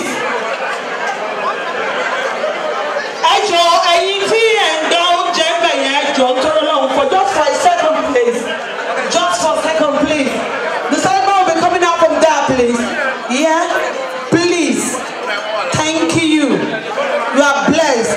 Ẹjọ́ ẹyin tí ẹ̀ ń dán oúnjẹ bẹ̀yẹn ẹjọ́ tó lọ́wọ́ for just for a second please. Just for a second please. The celebrant will be coming out from there please. Yeah? Please. Thank you. You are blessed.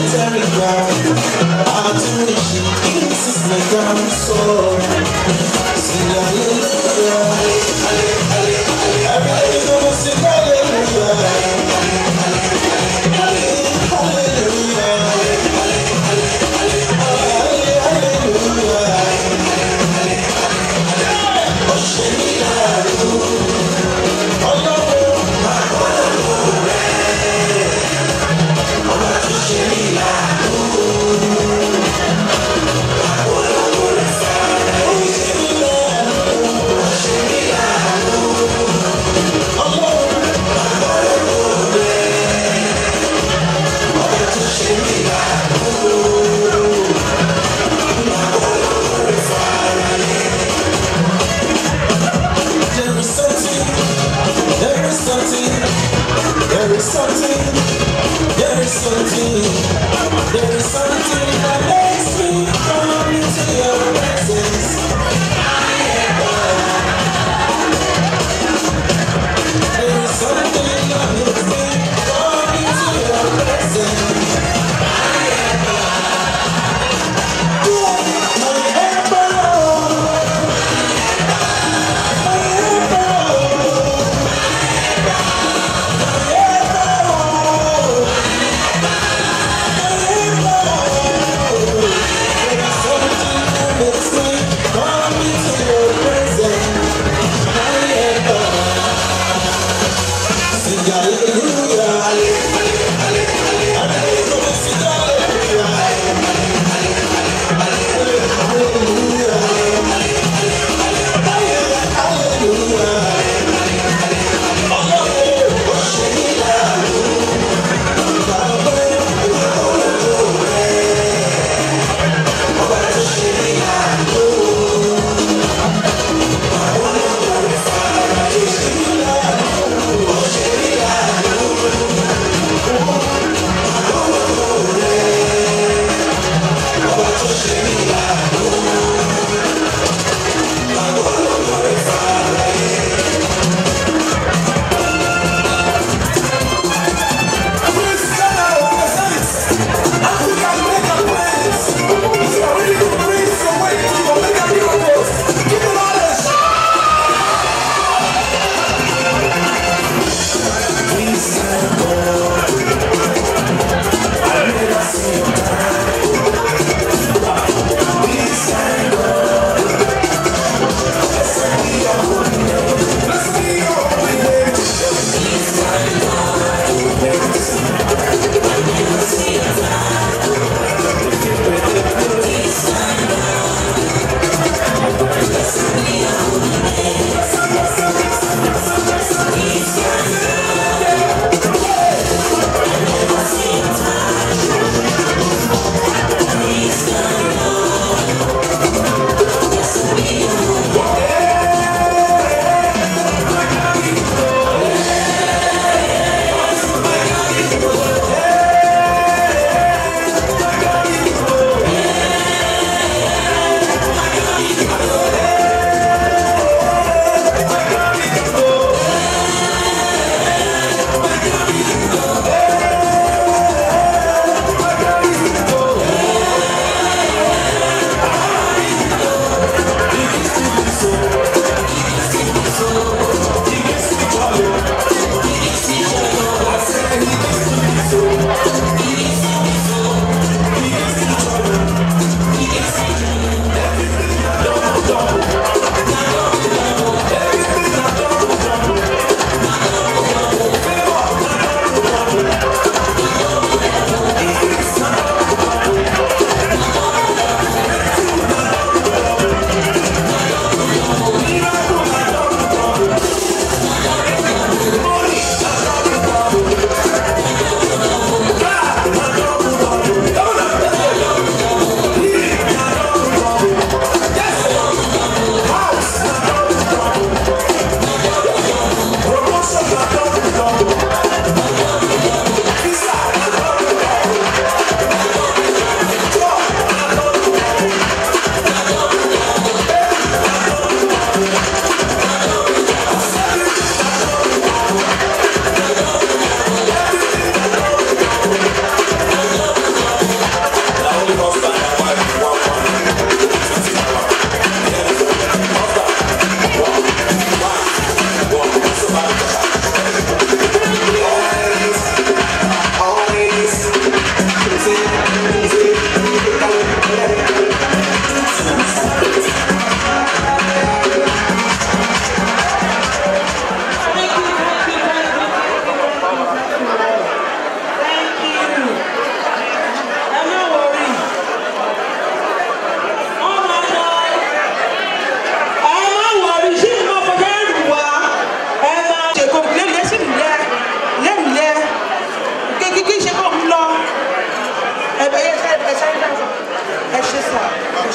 Shemila,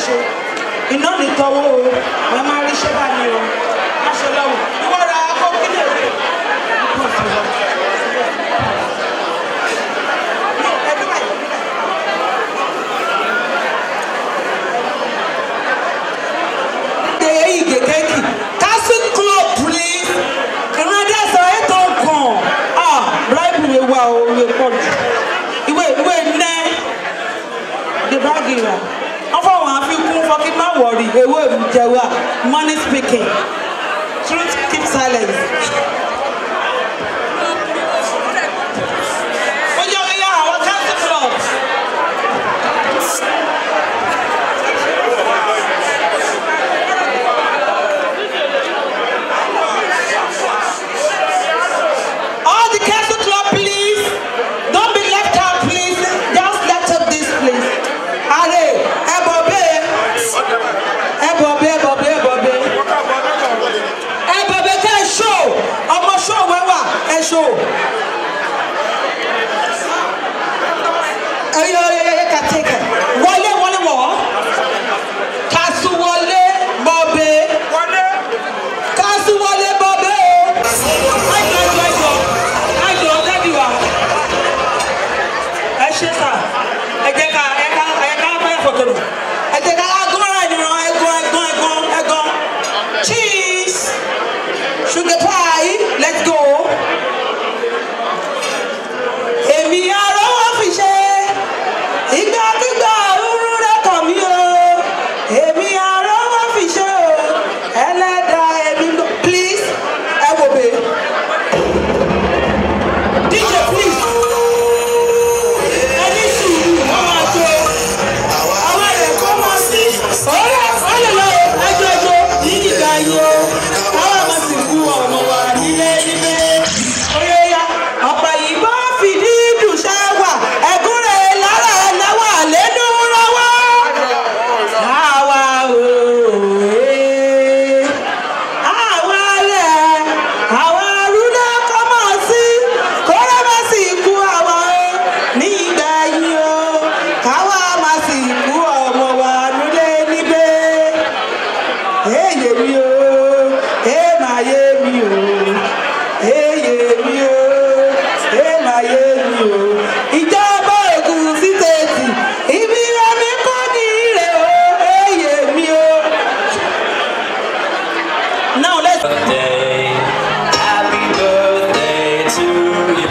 ṣe iná ní tọwọ́ o wọ́n máa rí ṣẹ́ bá ní o má ṣe lọ́wọ́ ìwọ ra kó kí lè rí ìgè kéèkì Castle Club please ìrìnàjò ẹ̀sọ́ ètò ọkàn bribe ìwé wa o ìwé pọ̀ jù ìwé nẹ́ the bag ìwà wọ́n fọwọ́n àfikún fọ́kí má wọ̀rì ewé ìjẹ̀wà money speaking truth keep silence. ó yọ ìyá àwọn Castle Club. All the Castle Club, please. Don't be left out, please. Just let up this, please. Allez, Ebobe. Ebobe, Ebobe, Ebobe. Ebobe, quel show. On va show, ouais, un show. Ayo, kateke. Wale, wale, wale. Kasu wale, Bobe. Kasu wale, Bobe. Cheese, sugar pie, let's go. Èmi arọ́wọ́ fi ṣe ìgbàkígbà òru rẹ̀ kàn mí o. Èmi arọ́wọ́ fi ṣe o. Ẹlẹ́dàá èmi lọ. Please, ẹ wò bẹ́ẹ̀. DJ please. Ẹni sùúrù wọ́n máa jó. Àwọn ẹ̀ kọ́ máa sí. Ọ̀rẹ́ lọ ẹjọ́ yìí ga yìí o. Àwọn ọmọ sì kú ọmọ wa nílé nílé. Oyè ya ọ̀pọ̀ yìí bá fìdí dùn ṣáwà. Ẹ̀gún rẹ̀ lára ẹ̀ náwà lẹ́nu rọwọ́. Àwa òye. Àwa rẹ̀. Àwa rúdà kọ́ mọ̀ sí. Kórè má sì kú àwa o. Ní ìgbà yìí o. Káwa má sì kú ọmọ wa nílé nílé. Èyè mi o. Èmàyé mi o. Èyè mi o. Èmàyé mi o. Ìjọba Ògùn sí tètè. Ibi rẹmi kò ní ire o. Èyè mi o. Now let's. Happy birthday to you.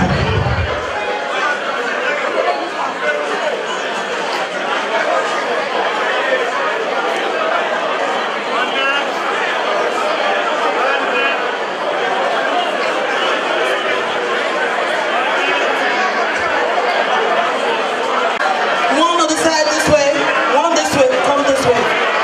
One on the side this way. One this way. Come this way.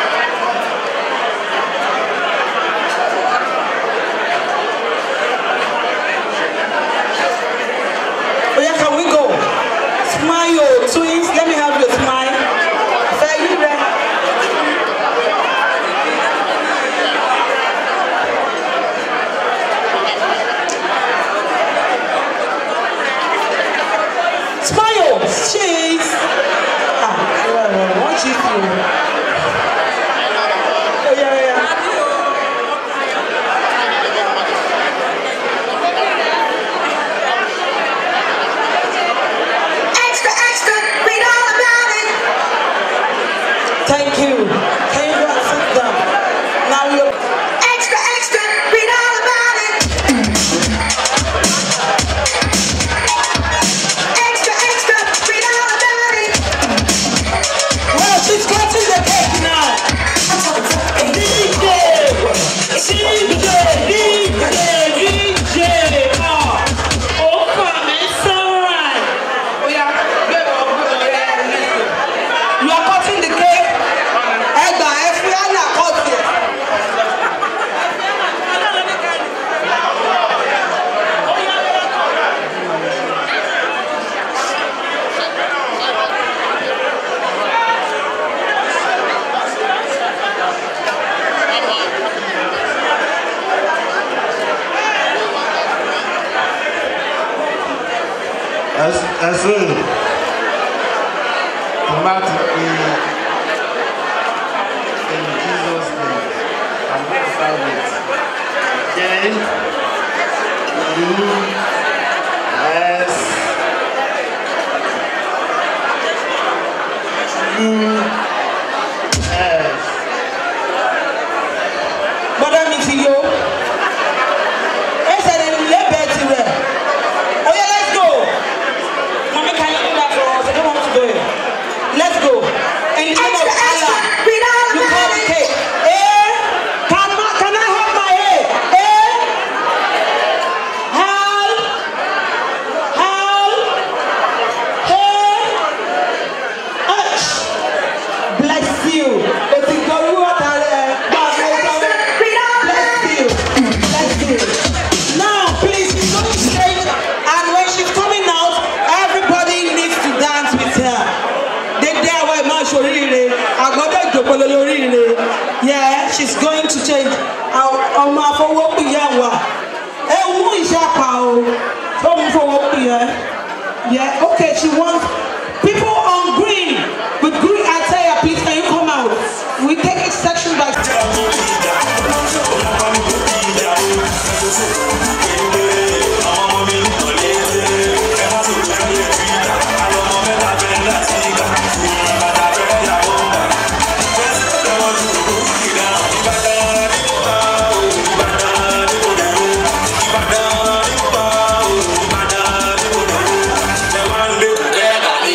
Oh yeah, can we go? Smile, twins. Let me have your smile. Say you ready? Smile, cheese. One cheese. Oh yeah. Extra, extra, read all about it. Thank you. Can you go and sit down? Now you're. Extra, extra, read all about it. Extra, extra, read all about it. Well, she's cutting the cake now. DJ. Oh, come, it's alright. Oh yeah, you are cutting the cake. Egba, Efiana cut it. ẹ̀sìn tó bá ti pè Bọ́dá mi ti yó. Ẹsẹ̀ ni lébẹ̀ẹ́ ti rẹ̀. Oh yeah, let's go. Mommy, can you do that for us? I don't want to do it. Let's go. In the name of Allah, you call the cake. Can I have my hair? Hal. Bless you. It's in God, you are there. Bless you. Bless you. Now, please, she's on stage, and when she's coming out, everybody needs to dance with her. They dare why man show really. I got that job really. Yeah, she's going to change. Ọmọ afọwọ́pù yẹn wà. Ewu iṣẹ́ apá o. Ọmọ afọwọ́pù yẹn. Yeah, okay, she wants people on green. With green attire, please can you come out? We take it section by Yeah.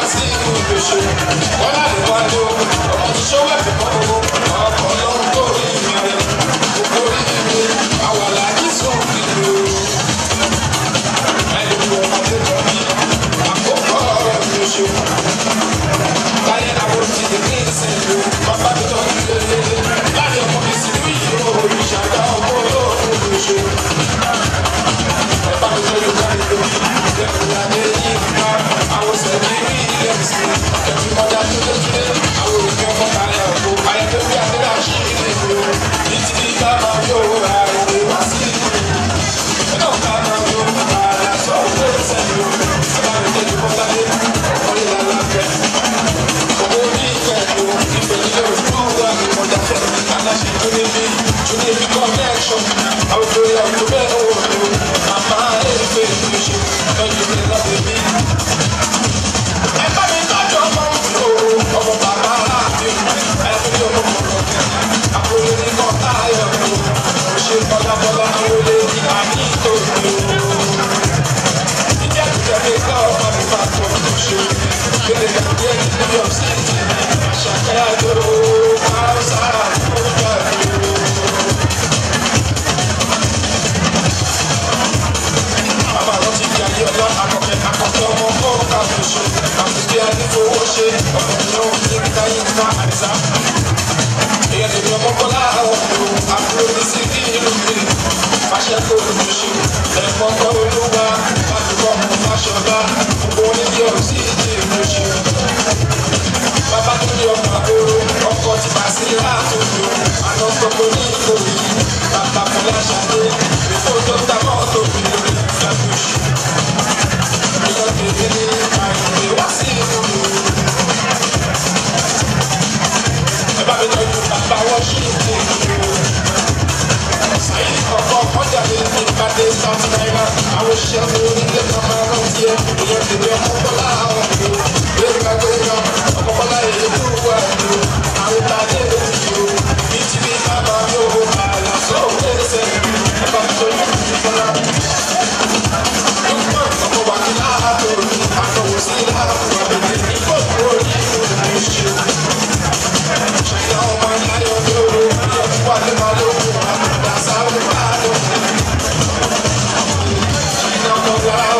That's how we ride.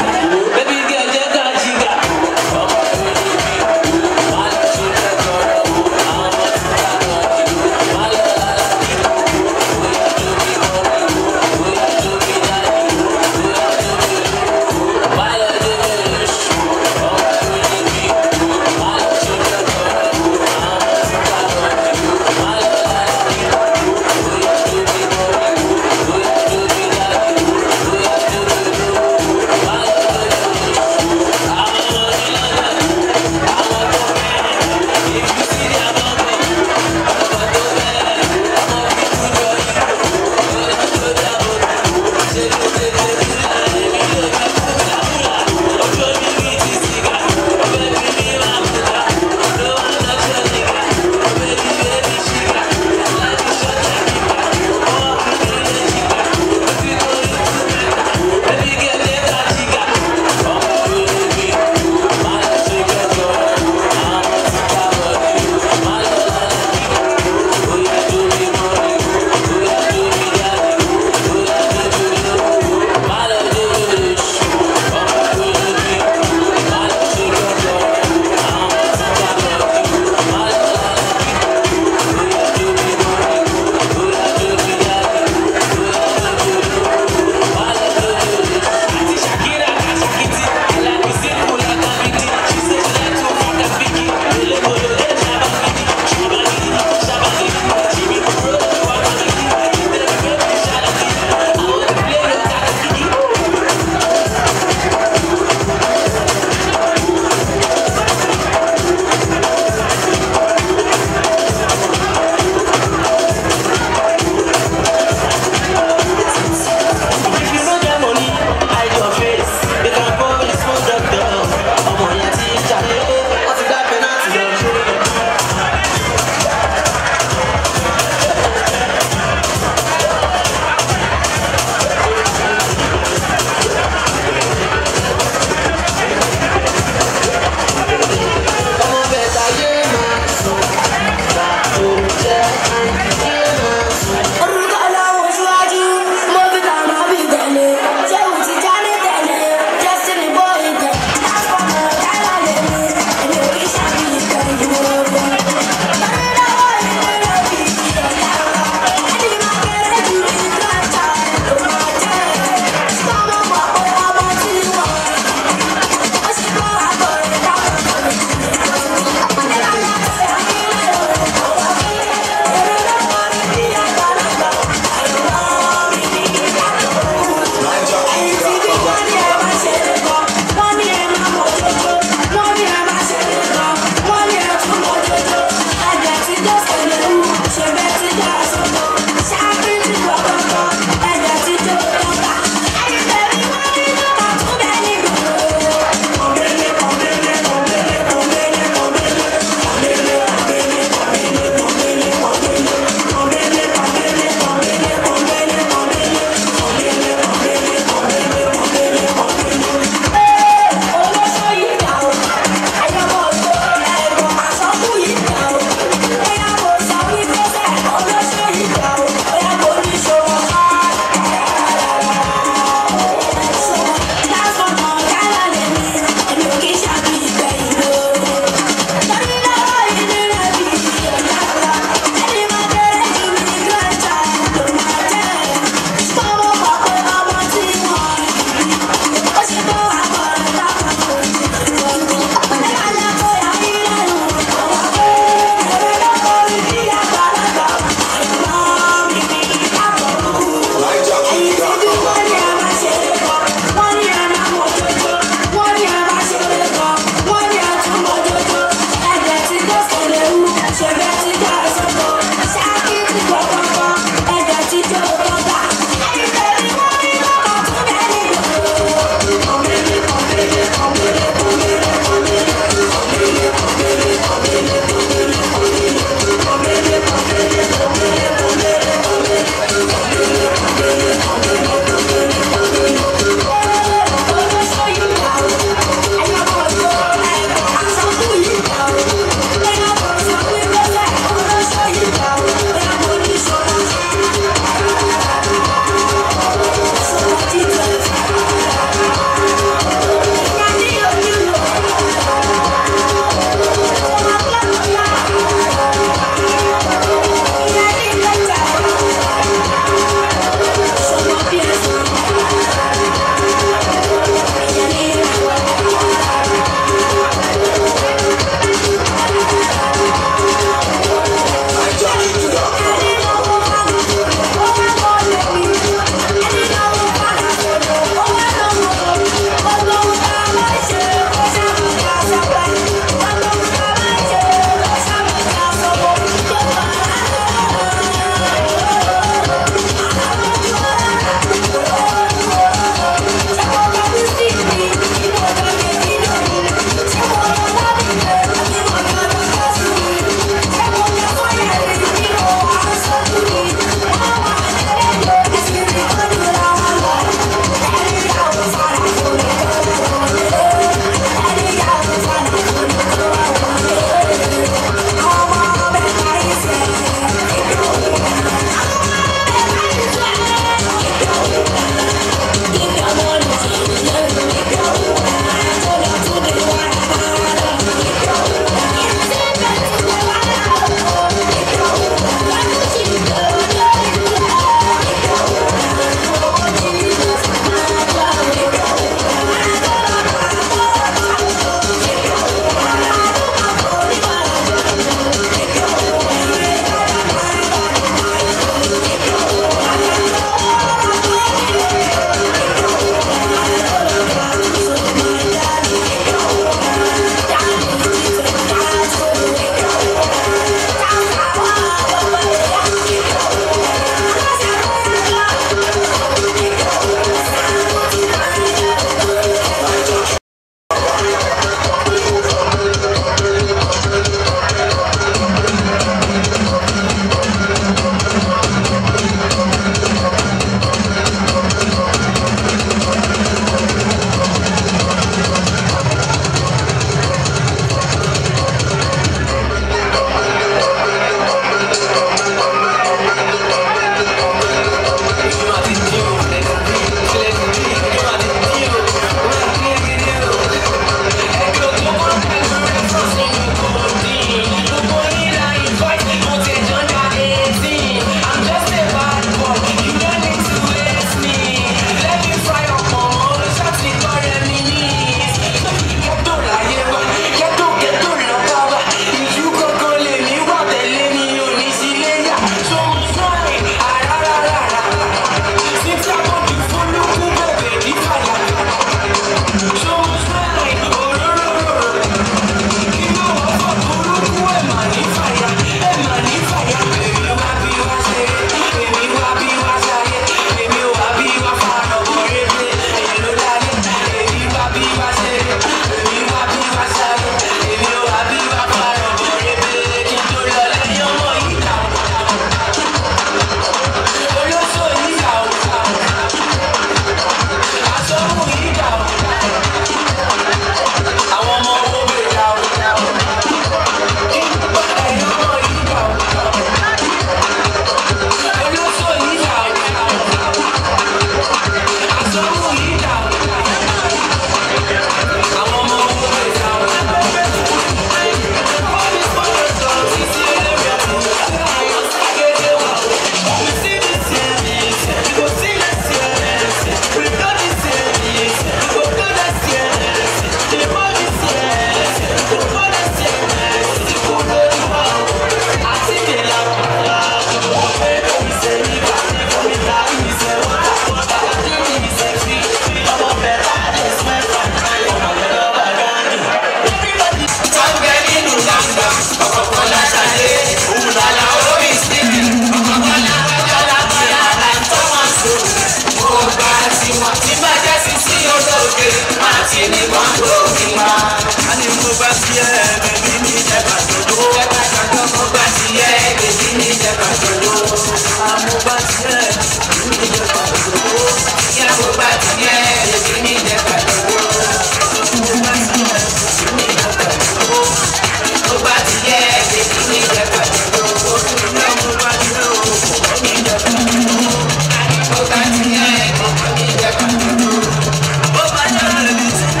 ti ní kọ́ńtò mi wá. A ní mo bá ti yẹ bèbí mi jẹ́ bàjọ́jọ́. Mo bá ti yẹ bèbí mi jẹ́ bàjọ́jọ́. Mo bá ti yẹ bèbí mi jẹ́ bàjọ́jọ́. Mo bá ti yẹ bèbí mi jẹ́ bàjọ́jọ́. Mo bá ti yẹ bèbí mi jẹ́ bàjọ́jọ́. Mo bá ti yẹ bèbí mi jẹ́ bàjọ́jọ́. Mo bá ti yẹ bèbí mi jẹ́ bàjọ́jọ́. Mo bá ti yẹ bèbí mi jẹ́ bàjọ́jọ́. Mo bá ti yẹ bèbí mi jẹ́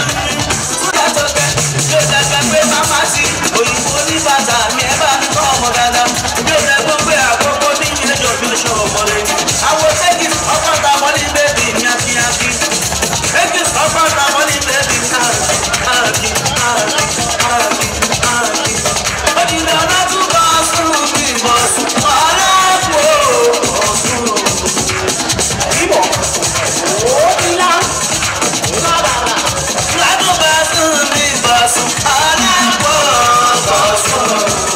bàjọ́jọ́. Òyìnbó ní bàtà mi ẹ bá mi kọ́ ọmọ dáadáa. Mi ò fẹ́ gbọ́ pé àkókò ní ìyẹjọ́ mi ò ṣe ọmọ lẹ́yìn. Àwọn tẹ́kì ọkọ̀ ta mọ́ ní bébì ní akíyakí. Tẹ́kì ọkọ̀ ta mọ́ ní bébì ní akíyakí. Ó di ilé ọ̀nà tún bọ̀ sùn bí bọ̀ sùn. Ọlọ́pọ̀ ọ̀sùn. Bíbọ̀ ó ti lá. Ládùn bá sùn bí bọ̀ sùn. Ọlọ́pọ̀ ọ̀sùn.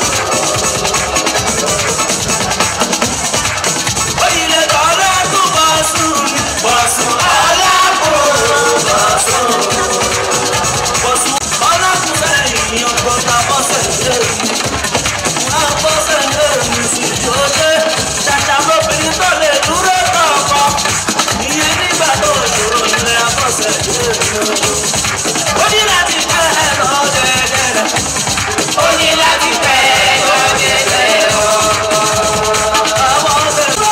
Ó di ilé ọ̀nà tún bọ̀ sùn bí bọ̀ sùn. Ọlọ́pọ̀ ọ̀sùn. Bọ̀sùn ọlọ́kùn sẹ́yìn ọgbọ́ta bọ́sẹ̀ lẹ́yìn. Wọ́n bọ́sẹ̀ lẹ́yìn sí ìjọ́lé. Ṣàṣà lóbìnrin tó lè dúró kọ̀ọ̀kan. Ìyẹn nígbà tó ṣòro ilé abọ́sẹ̀ lẹ́yìn. Ó ní láti pẹ́ lọ dẹ́dẹ́rẹ́. Ó ní láti pẹ́ lọ dẹ́dẹ́rẹ́. Ọmọ ọ̀sẹ̀ lọ.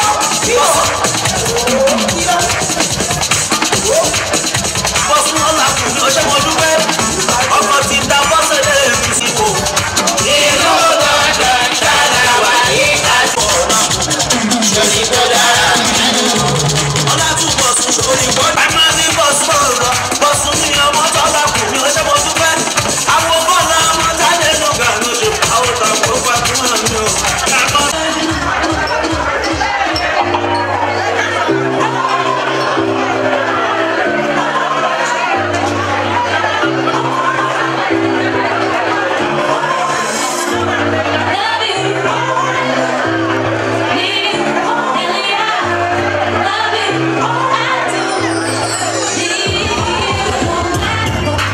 Bọ́sùn ọlọ́kùn ló ṣe wọ́n dúpẹ́. Ọkọ̀ ti da bọ́sẹ̀ lẹ́yìn sí wò. Ìlú lọ́dọ̀ ṣáná wà ní àjọ náà. Ṣòní tó dára nínú. Ọlọ́tún bọ̀sùn ṣòrí bọ́. Àmọ́ ní bọ̀sùn ọ̀rọ̀. Bọ̀sùn ní ọmọ tọ́lá kù mí ó ṣe wọ́n dúpẹ́. Àwọn bọ́ọ̀lù ọmọ jáde ló gà lóṣù. Àwọn tàbí ó gbàgbọ́ mi ò. Love you, I do.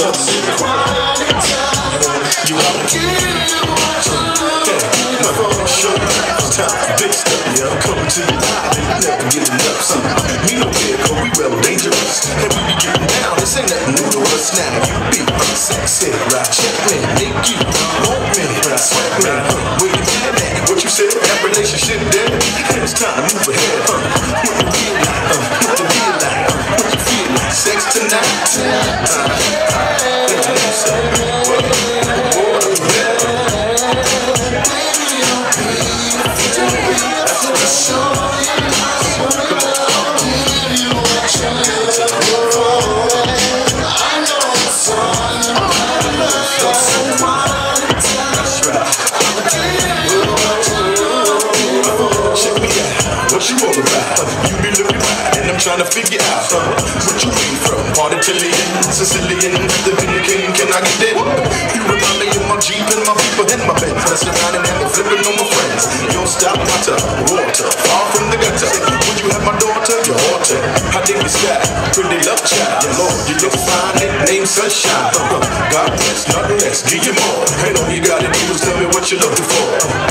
You out my phone show time, big stuff, yeah, I'm coming to you live, and you never get enough. See, me no vehicle, we well dangerous, and we be getting down, this ain't nothing new to us now. You be unsexy, right? Check me, make you want me, right? Sweat me, where you been at? What you said, that relationship dead? It's time to move ahead, what you feel like, what you feel like, what you feel like, sex tonight, what you all about? You be looking right, and I'm trying to figure out what you mean from part Italian, Sicilian, Dominican. Can I get that? You remind me of my Jeep and my people and my bed. Messing around and having flipping on my friends. You don't stop my tongue, water, far from the gutter. Would you have my daughter? Your daughter. I dig the sky, pretty love child. Your Lord, you look fine, nickname sunshine. God bless, nothing less, give you more. And all you gotta do is tell me what you're looking for.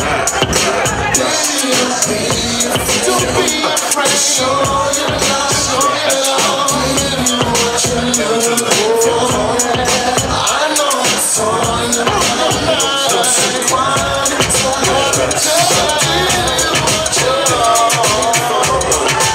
Don't be afraid, show your love, show your love. Give you what you're looking for. I know it's on your mind. Don't say why, tell me what you're looking for.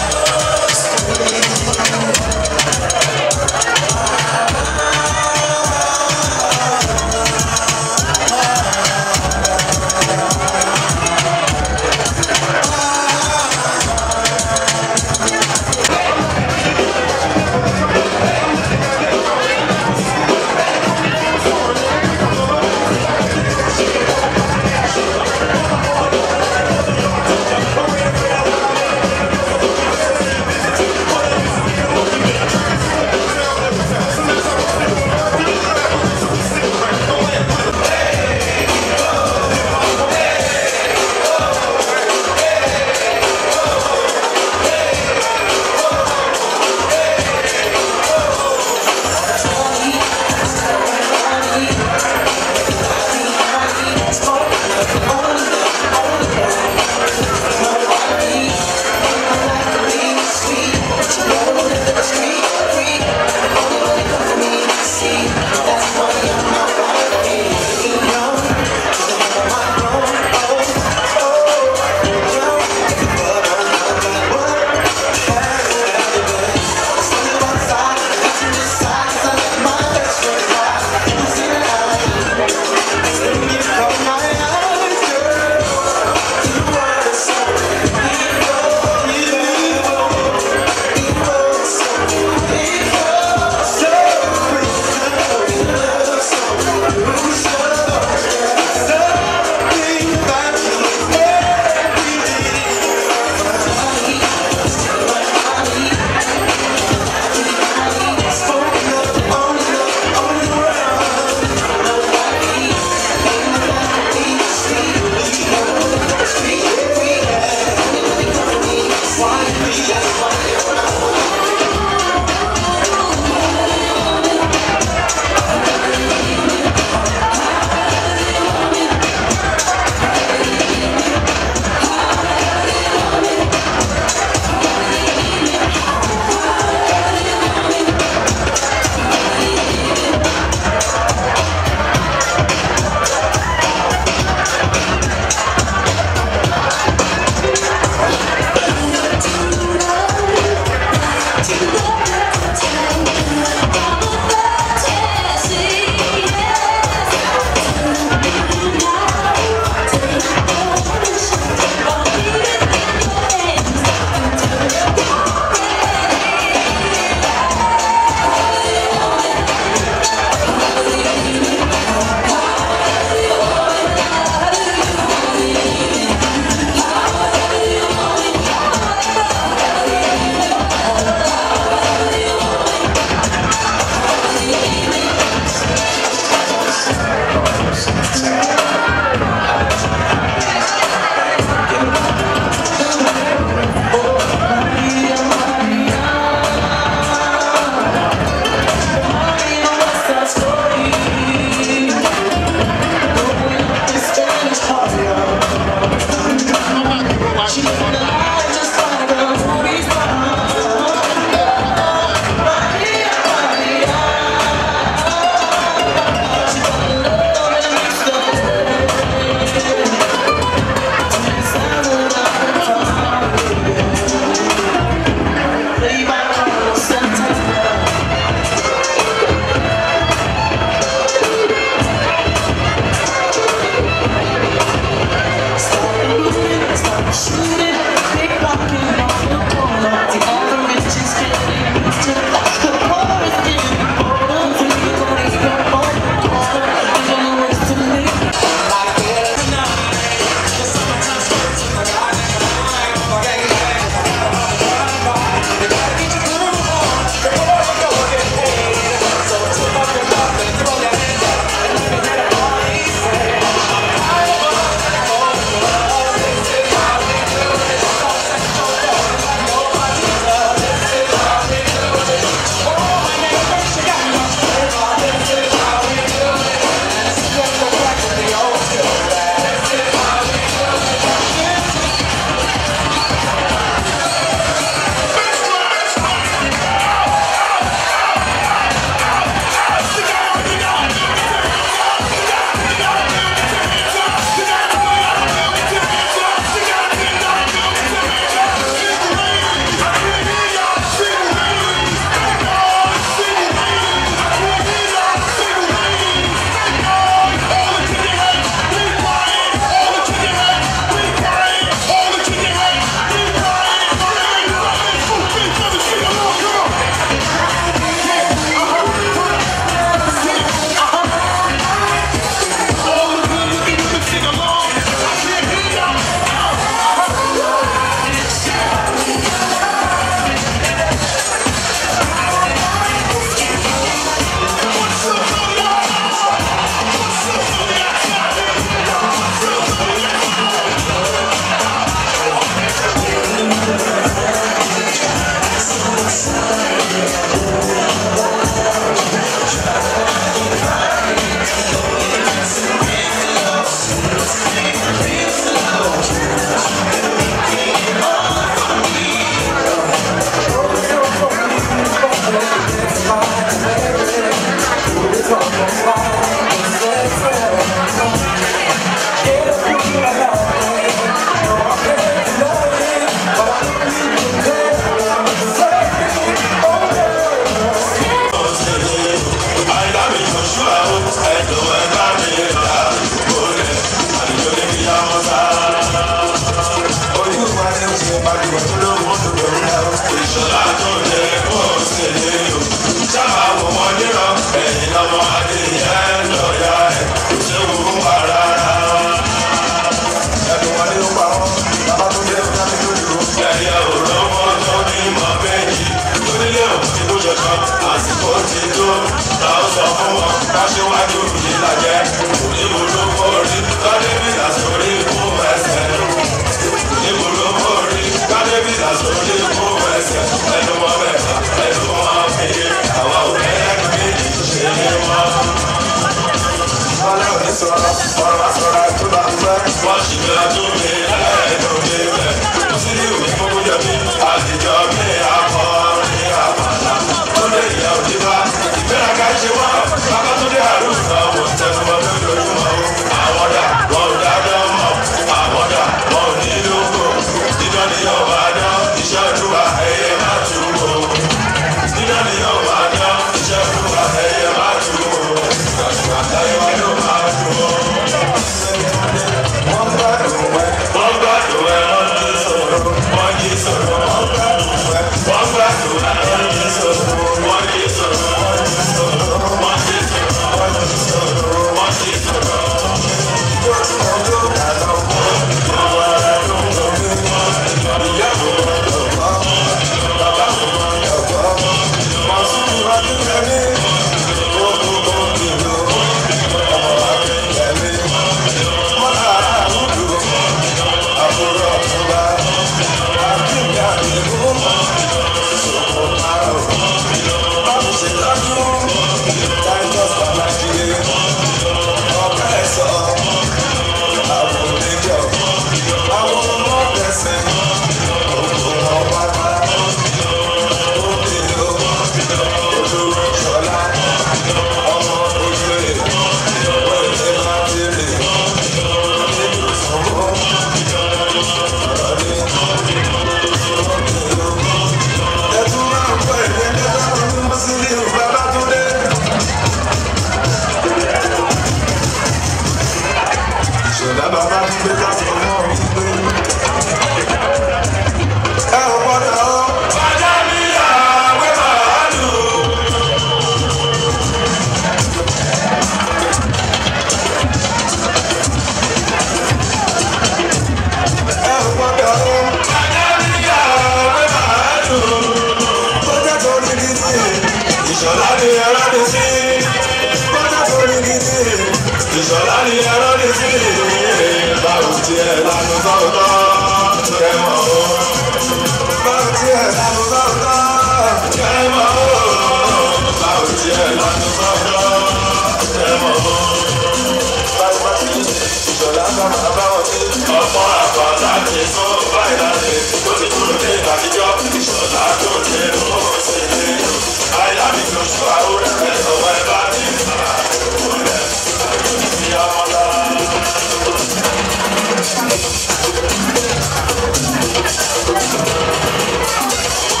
Bye.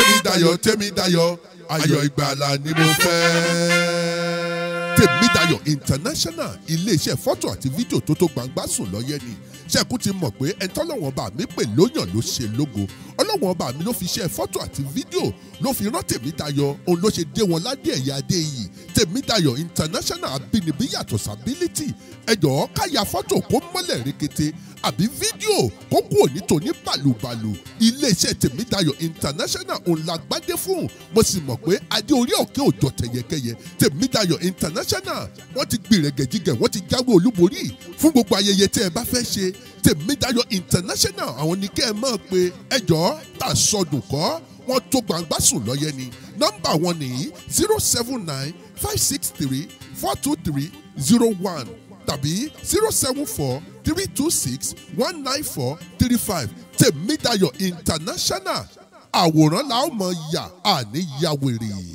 Tèmídayọ̀ ayọ̀ ìgbàlà ni mo fẹ́. Tèmídayọ̀ International ilé-iṣẹ́ fọ́tò àti fídíò tó tó gbangba sùn lọ́yẹ́ ni. Ṣẹ́kù ti mọ̀ pé ẹni tọ́lọ́wọ́n ọba mi pè lóyàn ló ṣe lógo. Ọlọ́wọ́n ọba mi ló fi ṣe fọ́tò àti fídíò ló fi rán Tèmídayọ̀ òun ló ṣe dé wọn ládé ẹ̀yà adé yìí. Tèmídayọ̀ International abínibí yàtọ̀ sábílítì. Ẹ jọ̀ọ́ ká ya fọ́tò kó mọ́lẹ̀ rekete àbí fídíò kó kú òní tòní bàlùbàlù. Iléeṣẹ́ Tèmídayọ̀ International òun la gbádé fún. Mo sì mọ̀ pé adé orí òkè òjò tẹ̀yẹkẹyẹ. Tèmídayọ̀ International wọ́n ti gbìrẹ̀gẹ̀jigẹ̀ wọ́n ti jáwé olúborí fún gbogbo ayẹyẹ tí ẹ bá fẹ́ ṣe. Tèmídayọ̀ International àwọn ni kẹ́ ẹ mọ̀ pé ẹ jọ̀ọ́ tà sọdùn kọ́ wọ́n tó gbangba sùn lọ́yẹ́ ni. Nọ́mbà wọn nìyí 079-563-423-01 tàbí 074-326-19435. Tèmídayọ̀ International àwòrán la ó mọ̀ yà àní yàwèrè.